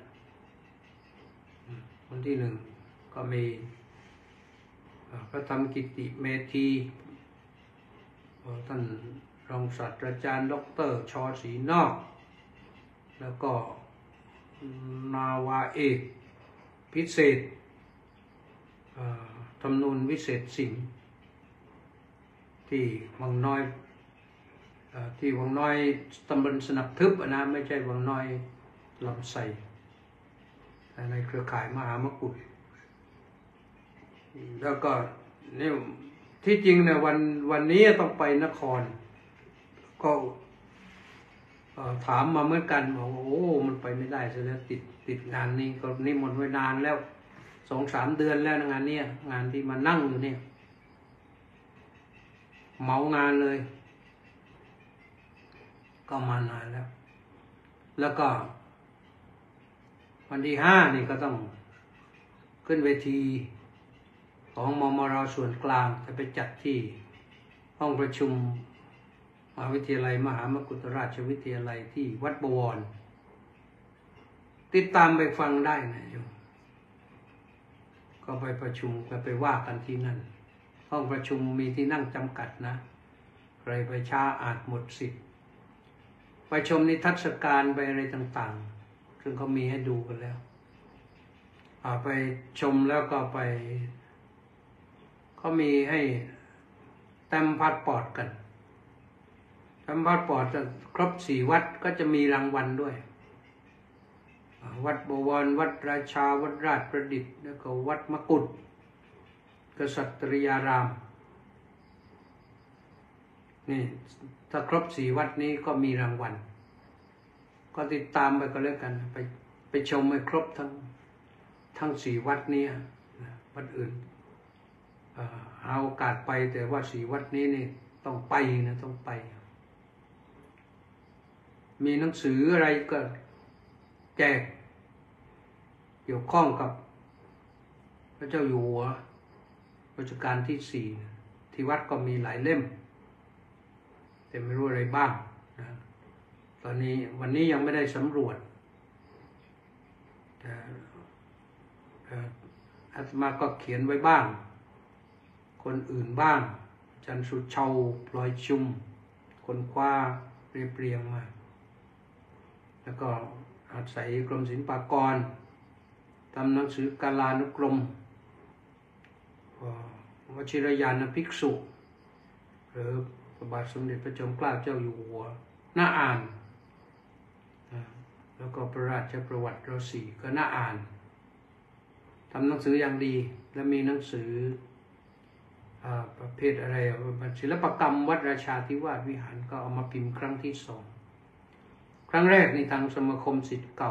วันที่ 1ก็มีพระธรรมกิติเมธีท่านรองศาสตราจารย์ดร.ช.ศรีนอกแล้วก็นาวาเอกพิเศษธรรมนูญวิเศษสิงห์ที่วังน้อยที่วังน้อยตำบลสนับทึบนะไม่ใช่วังน้อยลำไส้ในเครือข่ายมหามกุฏแล้วก็นี่ที่จริงเนี่ยวันนี้ต้องไปนครก็ถามมาเหมือนกันบอกโอ้มันไปไม่ได้ซะแล้วติดงานนี้ก็นิมนต์ไว้นานแล้ว2-3 เดือนแล้วงานนี้งานที่มานั่งอยู่เนี่ยเหมางานเลยก็มานานแล้วก็วันที่5นี่ก็ต้องขึ้นเวทีของมมร.ส่วนกลางจะไปจัดที่ห้องประชุมมหาวิทยาลัยมหามกุฏราชวิทยาลัยที่วัดบวรติดตามไปฟังได้นะโยมก็ไปประชุมไปว่ากันที่นั่นห้องประชุมมีที่นั่งจำกัดนะใครไปช้าอาจหมดสิทธิ์ไปชมนิทรรศการไปอะไรต่างๆซึ่งเขามีให้ดูกันแล้วไปชมแล้วก็ไปเขามีให้แต้มพาสปอร์ตกันแต้มพาสปอร์ตจะครบ4 วัดก็จะมีรางวัลด้วยวัดบวรวัดราชาวัดราชประดิษฐ์แล้วก็วัดมกุฏกษัตริยารามนี่ถ้าครบ4 วัดนี้ก็มีรางวัลก็ติดตามไปก็แล้วกันไปชมให้ครบทั้ง4 วัดนี้วัดอื่นเอาโอกาสไปแต่ว่า4 วัดนี้นี่ต้องไปนะต้องไปมีหนังสืออะไรก็แจกเกี่ยวข้องกับพระเจ้าอยู่หัวรัชกาลที่4ที่วัดก็มีหลายเล่มแต่ไม่รู้อะไรบ้างนะตอนนี้วันนี้ยังไม่ได้สำรวจแต่อาตมาก็เขียนไว้บ้างคนอื่นบ้างจันสุเชาพลอยชุมคนคว้าเรียงมาแล้วก็อาศัยกรมศิลปากรทำหนังสือกาลานุกรมวชิรยานภิกษุหรือพระบาทสมเด็จพระจอมเกล้าเจ้าอยู่หัวน่าอ่านแล้วก็พระราชประวัติร.4ก็น่าอ่านทำหนังสืออย่างดีและมีหนังสือประเภทอะไรศิลปกรรมวัดราชาธิวาสวิหารก็เอามาพิมพ์ครั้งที่2ครั้งแรกในทางสมาคมศิษย์เก่า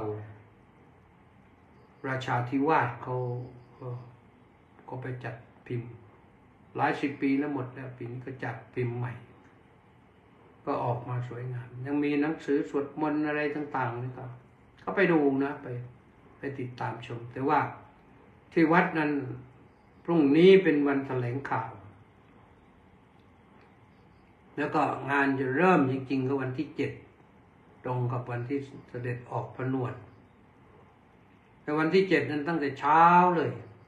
ราชาธิวาสเขาก็ไปจัดพิมพ์หลาย10 ปีแล้วหมดแล้วปีนี้ก็จัดพิมพ์ใหม่ก็ออกมาสวยงามยังมีหนังสือสวดมนต์อะไรต่างๆนี่ก็ไปดูนะไปติดตามชมแต่ว่าที่วัดนั้นพรุ่งนี้เป็นวันแถลงข่าวแล้วก็งานจะเริ่มจริงๆก็วันที่7ตรงกับวันที่เสด็จออกผนวดแต่วันที่7นั้นตั้งแต่เช้าเลย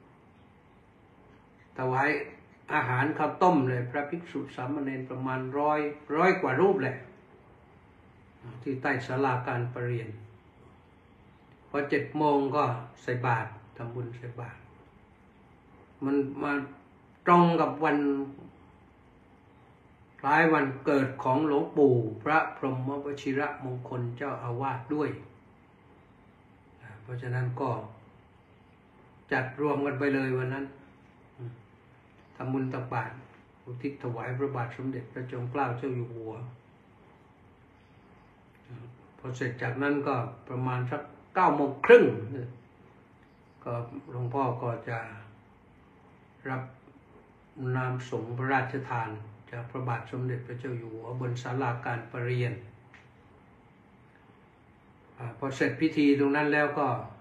ถวายอาหารข้าวต้มเลยพระภิกษุสามเณรประมาณร้อยกว่ารูปแหละที่ใต้ศาลาการประเรียนพอ7 โมงก็ใส่บาตรทำบุญใส่บาตรมันมาตรงกับวันคล้ายวันเกิดของหลวงปู่พระพรหมวชิรมงคลเจ้าอาวาสด้วยเพราะฉะนั้นก็จัดรวมกันไปเลยวันนั้นทำบุญตักบาตรอุทิศถวายพระบาทสมเด็จพระจอมเกล้าเจ้าอยู่หัวพอเสร็จจากนั้นก็ประมาณสัก9:30ก็หลวงพ่อก็จะรับนามสงฆ์พระราชทานจากพระบาทสมเด็จพระเจ้าอยู่หัวบนศาลาการประเรียนพอเสร็จพิธีตรงนั้นแล้ว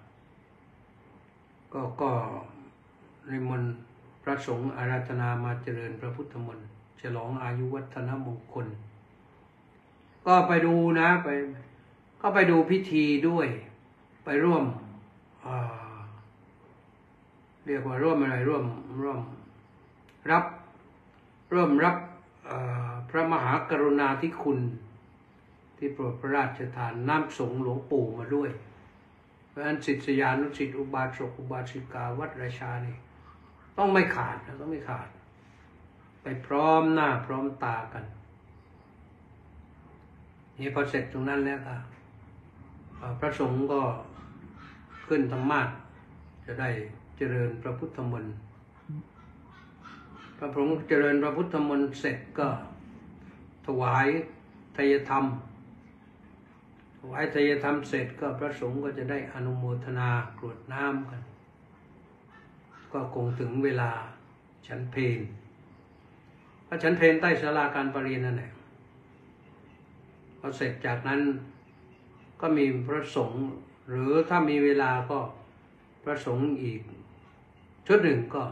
ก็นิมนต์พระสงฆ์อาราธนามาเจริญพระพุทธมนต์ฉลองอายุวัฒนมงคลก็ไปดูนะก็ไปดูพิธีด้วยไปร่วมเรียกว่าร่วมอะไรร่วมรับพระมหากรุณาธิคุณที่โปรดพระราชทานน้ำสงฆ์หลวงปู่มาด้วยเพราะฉะนั้นศิษยานุศิษย์อุบาสกอุบาสิกาวัดราชานี่ต้องไม่ขาดนะต้องไม่ขาดไปพร้อมหน้าพร้อมตากันนี่พอเสร็จตรงนั้นแล้วก็พระสงฆ์ก็ขึ้นธรรมาสน์จะได้เจริญพระพุทธมนต์พระสงฆ์เจริญพระพุทธมนต์เสร็จก็ถวายไตรธรรมถวายไตรธรรมเสร็จก็พระสงฆ์ก็จะได้อนุโมทนากรวดน้ำกันก็คงถึงเวลาฉันเพลพระฉันเพลใต้ศาลาการประเรียนนั่นแหละพอเสร็จจากนั้นก็มีพระสงฆ์หรือถ้ามีเวลาก็พระสงฆ์อีกชุดหนึ่งก็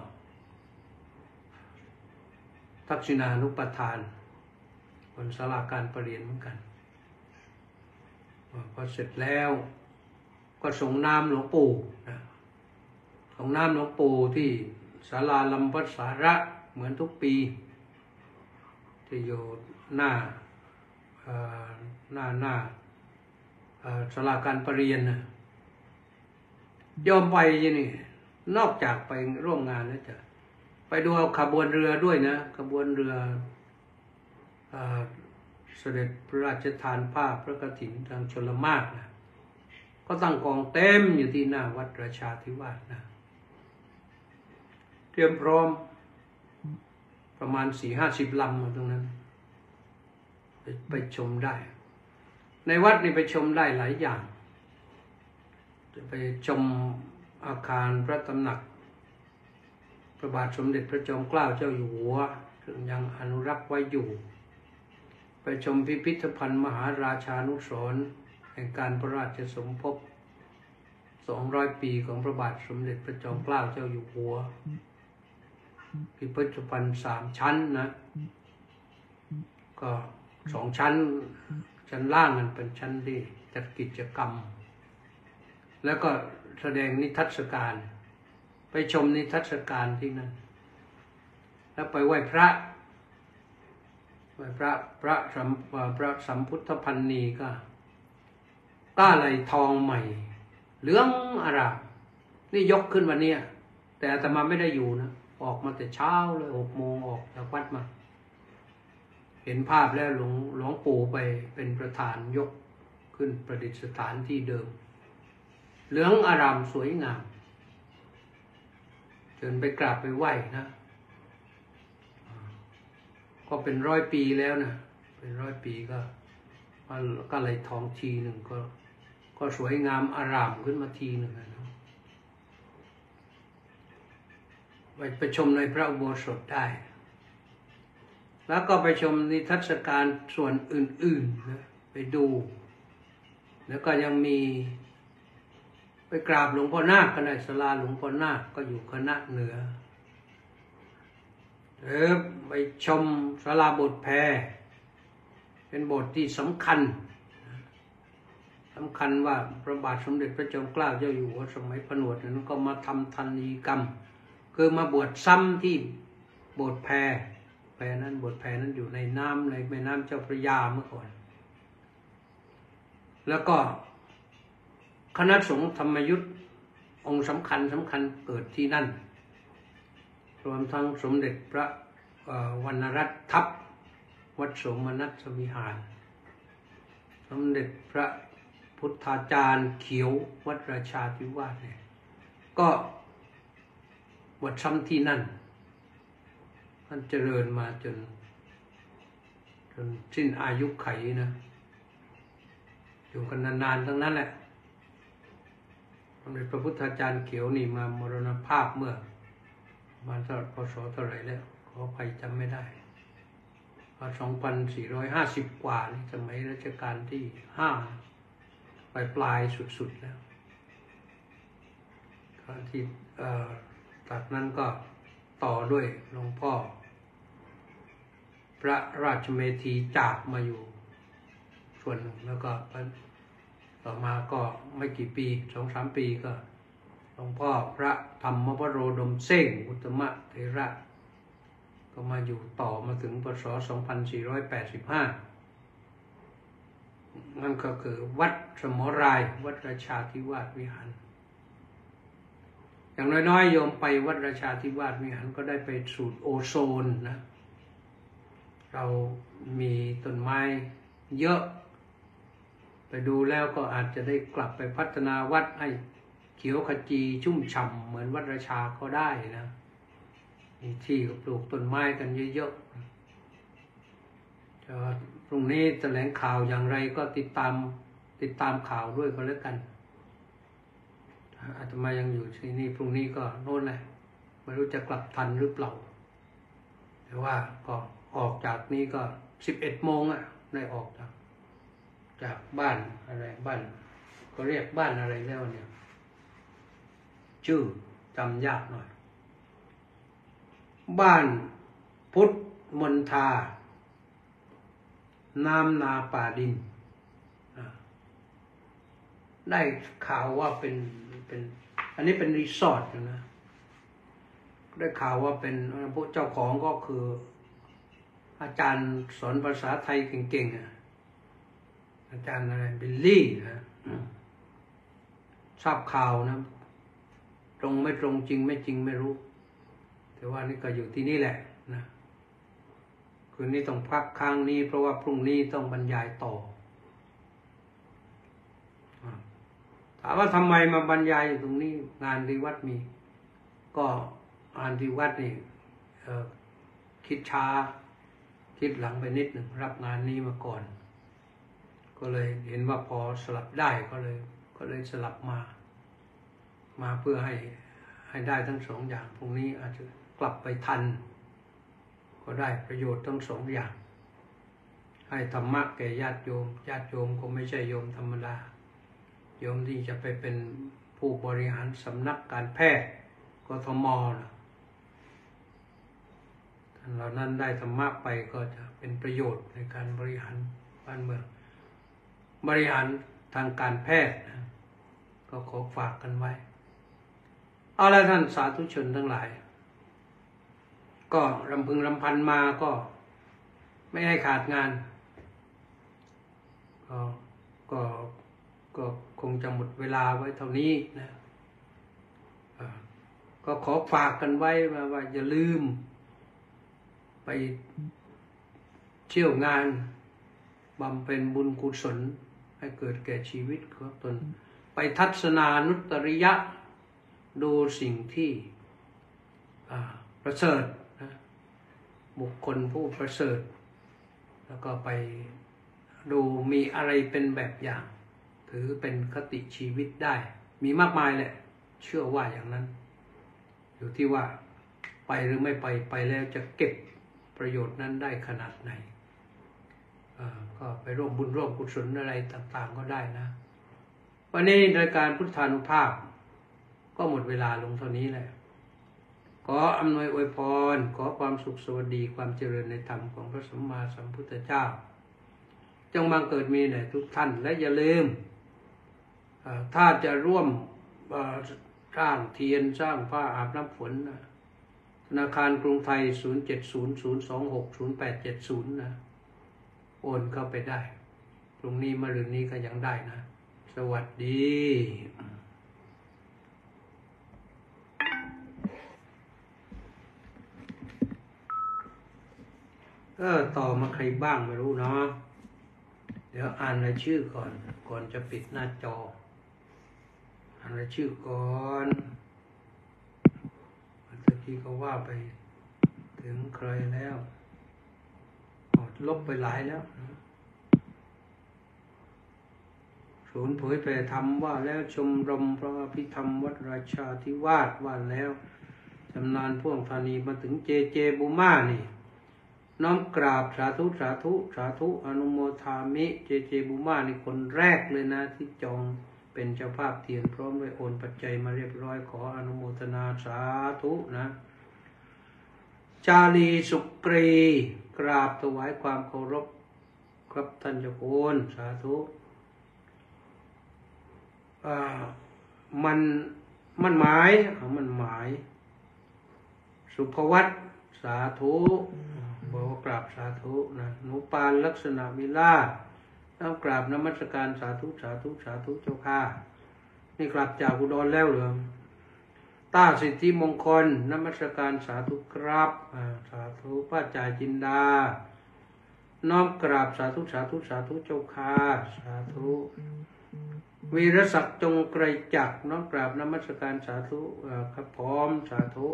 ทักษิณานุปทานบนศาลาการประเรียนเหมือนกันพอเสร็จแล้วก็ส่งน้ำหลวงปู่นะส่งน้ำหลวงปู่ที่ศาลาลำพัสสาระเหมือนทุกปีที่อยู่หน้าศาลาการประเรียนนะยอมไปยังนี่นอกจากไปร่วมงานแล้วจะไปดูขบวนเรือด้วยนะขบวนเรือเสด็จพระราชทานผ้าพระกฐินทางชลมารนะก็ตั้งกองเต็มอยู่ที่หน้าวัดราชาธิวาสนะเตรียมพร้อมประมาณ 4-50 ลำตรงนั้นไปชมได้ในวัดนี่ไปชมได้หลายอย่างจะไปชมอาคารพระตำหนักพระบาทสมเด็จพระจอมเกล้าเจ้าอยู่หัวซึ่งยังอนุรักษ์ไว้อยู่ไปชมพิพิธภัณฑ์มหาราชานุสรณ์แห่งการพระราชสมภพ200 ปีของพระบาทสมเด็จพระจอมเกล้าเจ้าอยู่หัวพิพิธภัณฑ์3 ชั้นนะก็2 ชั้นล่างนั้นเป็นชั้นที่จัดกิจกรรมแล้วก็แสดงนิทรรศการไปชมนิทรรศการที่นั่นแล้วไปไหว้พระสัมพุทธพันนีก็ก้าไหลทองใหม่เหลืองอร่ามนี่ยกขึ้นวันนี้แต่อาตมาไม่ได้อยู่นะออกมาแต่เช้าเลย6 โมงออกจากวัดมาเห็นภาพแล้วหลวงปู่ไปเป็นประธานยกขึ้นประดิษฐานที่เดิมเหลืองอร่ามสวยงามเชิญไปกราบไปไหว้นะก็เป็น100 ปีแล้วนะเป็น100 ปีก็เลยทองทีหนึ่งก็สวยงามอร่ามขึ้นมาทีหนึ่งนะไปชมในพระอุโบสถได้แล้วก็ไปชมนิทรรศการส่วนอื่นๆนะไปดูแล้วก็ยังมีไปกราบหลวงพ่อนาคก็ได้ศาลาหลวงพ่อนาคก็อยู่คณะเหนือหรือไปชมศาลาโบสถ์แพเป็นโบสถ์ที่สำคัญว่าพระบาทสมเด็จพระจอมเกล้าเจ้าอยู่หัวสมัยผนวดนั้นก็มาทำธนิกรรมคือมาบวชซ้ำที่โบสถ์แพนั้นโบสถ์แพนั้นอยู่ในน้ำในแม่น้ำเจ้าพระยาเมื่อก่อนแล้วก็คณะสงฆ์ธรรมยุทธองค์สำคัญเกิดที่นั่นรวมทั้งสมเด็จพระวรรณรัตน์ทัพวัดโสมนัสวิหารสมเด็จพระพุทธาจารย์เขียววัดราชาธิวาสเนี่ยก็บวชซ้ำที่นั่นท่านเจริญมาจนสิ้นอายุไขนะอยู่กันนานๆทั้งนั้นแหละสมเด็จพระพุทธาจารย์เขียวนี่มามรณภาพเมื่อมาพศเท่าไหร่แล้วขออภัยจำไม่ได้2450 กว่านี่สมัยรัชกาลที่5ปลายสุดๆแล้วที่จากนั้นก็ต่อด้วยหลวงพ่อพระราชเมธีจากมาอยู่ส่วนหนึ่งแล้วก็ต่อมาก็ไม่กี่ปี 2-3 ปีก็หลวงพ่อพระธรรมวโรดมเส้งอุตตมะเถระก็มาอยู่ต่อมาถึงพศ 2485นั่นก็คือวัดสมรายวัดราชาธิวาสวิหารอย่างน้อยๆโยมไปวัดราชาธิวาสวิหารก็ได้ไปสูดโอโซนนะเรามีต้นไม้เยอะไปดูแล้วก็อาจจะได้กลับไปพัฒนาวัดให้เขียวขจีชุ่มฉ่ำเหมือนวัดราชาก็ได้นะมีที่ก็ปลูกต้นไม้กันเยอะๆพรุ่งนี้แถลงข่าวอย่างไรก็ติดตามข่าวด้วยก็แล้วกันอาตมายังอยู่ที่นี่พรุ่งนี้ก็โน่นแหละไม่รู้จะกลับทันหรือเปล่าแต่ว่าก็ออกจากนี้ก็11 โมงได้ออกจากบ้านอะไรบ้านก็เรียกบ้านอะไรแล้วเนี่ยชื่อจำยากหน่อยบ้านพุทธมณฑาน้ำนาป่าดินได้ข่าวว่าเป็นอันนี้เป็นรีสอร์ทนะได้ข่าวว่าเป็นผู้เจ้าของก็คืออาจารย์สอนภาษาไทยเก่งๆอาจารย์อะไรบิลลี่นะทราบข่าวนะตรงไม่ตรงจริงไม่จริงไม่รู้แต่ว่านี่ก็อยู่ที่นี่แหละนะคืนนี้ต้องพักค้างนี้เพราะว่าพรุ่งนี้ต้องบรรยายต่อถามว่าทำไมมาบรรยายอยู่ตรงนี้งานที่วัดมีก็งานที่วัดนี่คิดช้าคิดหลังไปนิดหนึ่งรับงานนี้มาก่อนก็เลยเห็นว่าพอสลับได้ก็เลยสลับมาเพื่อให้ได้ทั้งสองอย่างพรุ่งนี้อาจจะกลับไปทันก็ได้ประโยชน์ทั้งสองอย่างให้ธรรมะแก่ญาติโยมก็ไม่ใช่โยมธรรมดาโยมที่จะไปเป็นผู้บริหารสำนักการแพทย์กทมนะท่านเหล่านั้นได้ธรรมะไปก็จะเป็นประโยชน์ในการบริหารบ้านเมืองบริหารทางการแพทย์นะก็ขอฝากกันไว้เอาละท่านสาธุชนทั้งหลายก็รำพึงรำพันมาก็ไม่ให้ขาดงานก็คงจะหมดเวลาไว้เท่านี้นะก็ขอฝากกันไว้ว่าอย่าลืมไปเที่ยวงานบำเพ็ญบุญกุศลให้เกิดแก่ชีวิตของตนไปทัศนานุตริยะดูสิ่งที่ประเสริฐนะบุคคลผู้ประเสริฐแล้วก็ไปดูมีอะไรเป็นแบบอย่างถือเป็นคติชีวิตได้มีมากมายแหละเชื่อว่าอย่างนั้นอยู่ที่ว่าไปหรือไม่ไปแล้วจะเก็บประโยชน์นั้นได้ขนาดไหนก็ไปร่วมบุญร่วมกุศลอะไรต่างๆก็ได้นะวันนี้รายการพุทธานุภาพก็หมดเวลาลงเท่านี้แหละขออำนวยอวยพรขอความสุขสวัสดีความเจริญในธรรมของพระสัมมาสัมพุทธเจ้าจงบังเกิดมีแด่ทุกท่านและอย่าลืมถ้าจะร่วมสร้างเทียนสร้างผ้าอาบน้ำฝนธนาคารกรุงไทย0700260870นะโอนเข้าไปได้พรุ่งนี้มะรืนนี้ก็ยังได้นะสวัสดีต่อมาใครบ้างไม่รู้เนาะเดี๋ยวอ่านรายชื่อก่อนจะปิดหน้าจออ่านรายชื่อก่อนเมื่อกี้ก็ว่าไปถึงใครแล้วลบไปหลายแล้วศูนย์เผยแผ่ธรรมว่าแล้วชมรมพระอภิธรรมวัดราชาธิวาสว่าแล้วชำนาญพ่วงธานีมาถึงเจบูม่านี่น้อมกราบสาธุสาธุสาธุอนุโมทามิเจบูม่านี่คนแรกเลยนะที่จองเป็นเจ้าภาพเทียนพร้อมด้วยโอนปัจจัยมาเรียบร้อยขออนุโมทนาสาธุนะจารีสุกรีกราบถวายความเคารพครับท่านเจ้าคุณสาธุมันหมายสุภวัตสาธุบอกว่ากราบสาธุนะหนูปานลักษณะวิลาศต้องกราบนมัสการสาธุสาธุสาธุเจ้าค่ะนี่กลับจากอุดรแล้วเหรอต้าสิทธิมงคลนมัสการสาธุครับสาธุป้าจ่ายจินดาน้อมกราบสาธุสาธุสาธุเจ้าค่ะสาธุวีรศักดิ์จงไกรจักรน้อมกราบนมัสการสาธุครับพร้อมสาธุ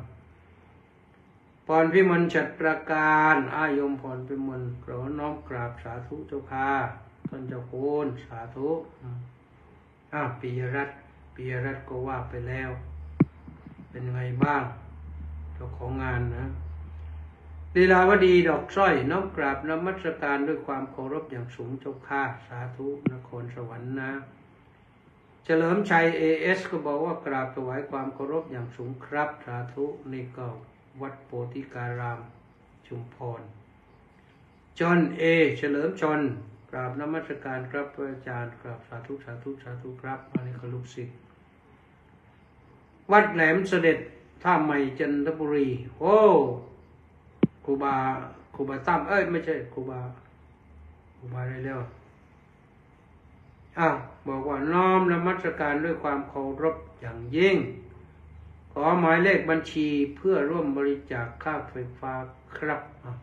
พรพิมลฉัตรประการโยมพรพิมลขอน้อมกราบสาธุเจ้าค่ะท่านเจ้าคุณสาธุปิยรัตน์ก็ว่าไปแล้วเป็นไงบ้างเจ้าของงานนะลีลาวดีดอกสร้อยน้อมกราบนมัสการด้วยความเคารพอย่างสูงเจ้าค่ะสาธุนครสวรรค์นะเฉลิมชัย AS ก็บอกว่ากราบถวายความเคารพอย่างสูงครับสาธุนี่ก็วัดโพธิการามชุมพรจอห์นเฉลิมชนกราบนมัสการครับพระอาจารย์กราบสาธุสาธุสาธุครับอันนี้ก็ลูกศิษย์วัดแหลมเสด็จท่าใหม่จันทบุรีโอ้ครูบาตั้มไม่ใช่ครูบาได้แล้วบอกว่าน้อมนมัสการด้วยความเคารพอย่างยิ่งขอหมายเลขบัญชีเพื่อร่วมบริจาคค่าไฟฟ้าครับ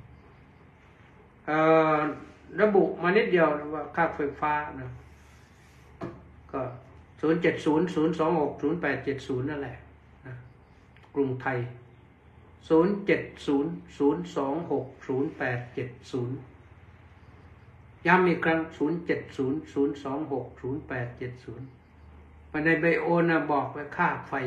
ระบุมานิดเดียวว่าค่าไฟฟ้านะก็0700260870นั่นแหละนะกรุงไทย0700260870ย้ำอีกครั้ง0700260870มาในไบโอนะบอกไว้ค่าไฟ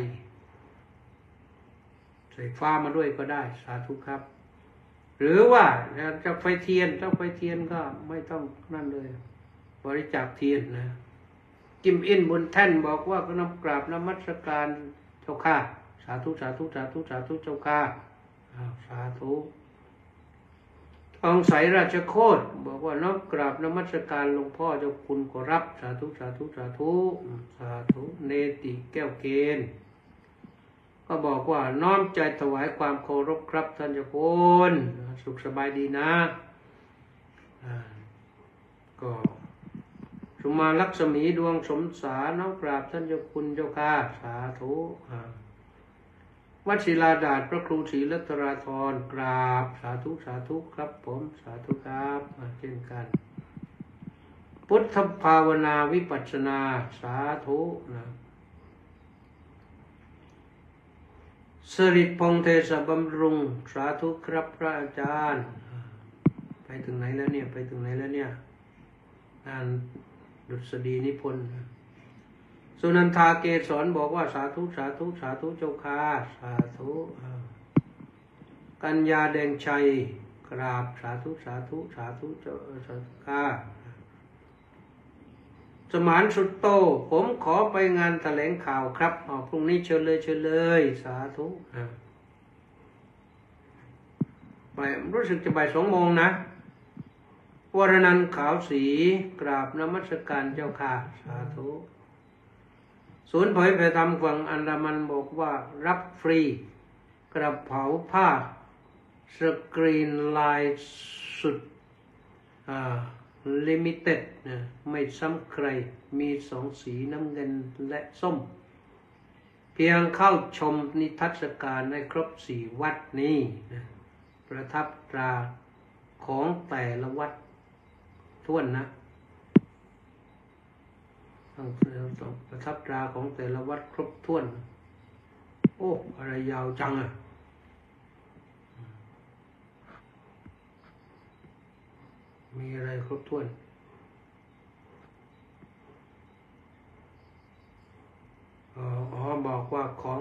ใส่ฟ้ามาด้วยก็ได้สาธุครับหรือว่าจะไฟเทียนก็ไม่ต้องนั่นเลยบริจาคเทียนนะกิมอินบนแท่นบอกว่าก็นำกราบนมัสการเจ้าค่ะสาธุสาธุสาธุสาธุเจ้าค่ะสาธุทองใสราชโคตรบอกว่าน้อมกราบนมัสการหลวงพ่อเจ้าคุณขอรับสาธุสาธุสาธุสาธุเนติแก้วเกณฑ์ก็บอกว่าน้อมใจถวายความเคารพครับท่านเจ้าคุณสุขสบายดีนะก็สุมาลักษมีดวงสมสารน้อมกราบท่านเจ้าคุณเจ้าค่ะสาธุวัดศิลาดาษพระครูศรีรัตราธรกราบสาธุสาธุครับผมสาธุครับเช่นกันพุทธภาวนาวิปัสสนาสาธุนะสริพงษ์เทศบำรุงสาธุครับพระอาจารย์ไปถึงไหนแล้วเนี่ยอ่านดุษฎีนิพนธ์สุนันทาเกศรบอกว่าสาธุสาธุสาธุเจ้าค่ะสาธุกัญญาแดงชัยกราบสาธุสาธุสาธุเจ้าสาธุค่ะสมานสุดโตผมขอไปงานแถลงข่าวครับพรุ่งนี้เชิญเลยสาธุรู้สึกจะบ่าย2 โมงนะวรนันท์ขาวศรีกราบนมัสการเจ้าค่ะสาธุศูนย์เผยแผ่ธรรมฝั่งอันดามันบอกว่ารับฟรีกระเป๋าผ้าสกรีนลายสุดลิมิเต็ดนะไม่ซ้ำใครมี2 สีน้ำเงินและส้มเพียงเข้าชมนิทรรศการให้ครบ4 วัดนี้นะประทับตราของแต่ละวัดท้วนนะประทับตราของแต่ละวัดครบถ้วนโอ้อะไรยาวจังมีอะไรครบถ้วนบอกว่าของ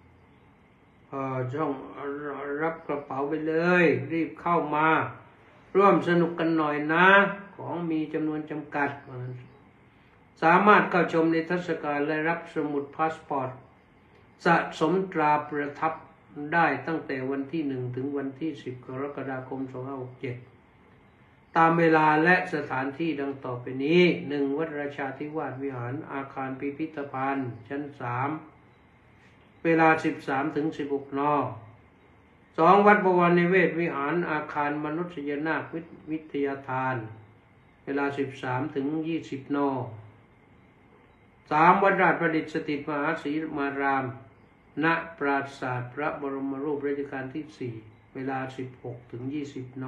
ช่องรับกระเป๋าไปเลยรีบเข้ามาร่วมสนุกกันหน่อยนะของมีจำนวนจำกัดสามารถเข้าชมในนิทรรศการและรับสมุดพาสปอร์ตสะสมตราประทับได้ตั้งแต่วันที่1 ถึงวันที่10 กรกฎาคม 2567ตามเวลาและสถานที่ดังต่อไปนี้ 1. วัดราชาธิวาสวิหารอาคารพิพิธภัณฑ์ชั้น 3เวลา 13 ถึง 16 น. 2. วัดบวรนิเวศวิหารอาคารมนุษยนาถวิทยาทานเวลา 13 ถึง 20 น. 3. วัดราชประดิษฐ์สถิตมหาศรีมารามณปราสาทพระบรมรูปรัชกาลที่ 4เวลา 16 ถึง 20 น.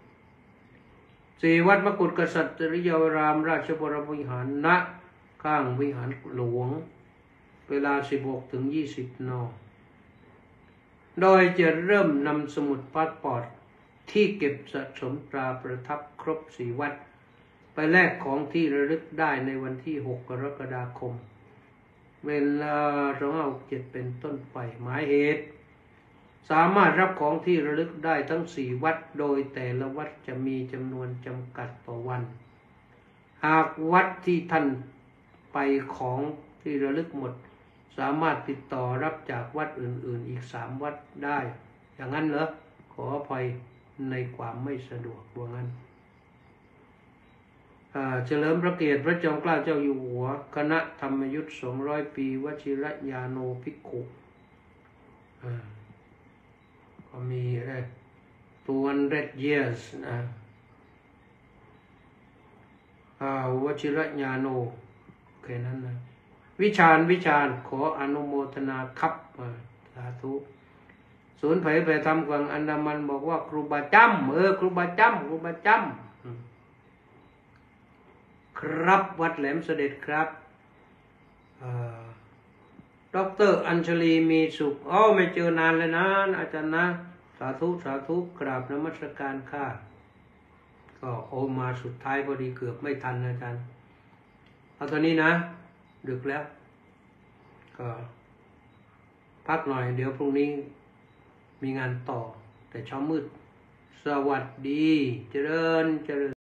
4 วัดมกุฏกษัตริยารามราชบรมวิหารณข้างวิหารหลวงเวลา 16 ถึง 20 น. โดยจะเริ่มนำสมุดพาสปอร์ตที่เก็บสะสมตราประทับครบ 4 วัดไปแลกของที่ระลึกได้ในวันที่ 6 กรกฎาคมเวลา 2567 เป็นต้นไปหมายเหตุสามารถรับของที่ระลึกได้ทั้ง 4 วัดโดยแต่ละวัดจะมีจำนวนจำกัดต่อวันหากวัดที่ท่านไปของที่ระลึกหมดสามารถติดต่อรับจากวัดอื่นๆอีก 3 วัดได้อย่างนั้นเหรอขออภัยในความไม่สะดวกว่างั้นเฉลิมพระเกียรติพระจอมเกล้าเจ้าอยู่หัวคณะธรรมยุทธ200 ปีวชิรญาโนภิกขุก็มี200 years นะวชิรญาโนแค่นั้นนะวิชาญขออนุโมทนาครับสาธุศูนย์เผยแผ่ธรรมกวางอันดามันบอกว่าครูบาจ้ำครูบาจ้ำครับวัดแหลมเสด็จครับดร.อัญชลีมีสุขไม่เจอนานเลยนะอาจารย์นะสาธุกราบนมัสการค่ะก็มาสุดท้ายพอดีเกือบไม่ทันอาจารย์เอาตอนนี้นะดึกแล้วก็พักหน่อยเดี๋ยวพรุ่งนี้มีงานต่อแต่เช้ามืดสวัสดีเจริญ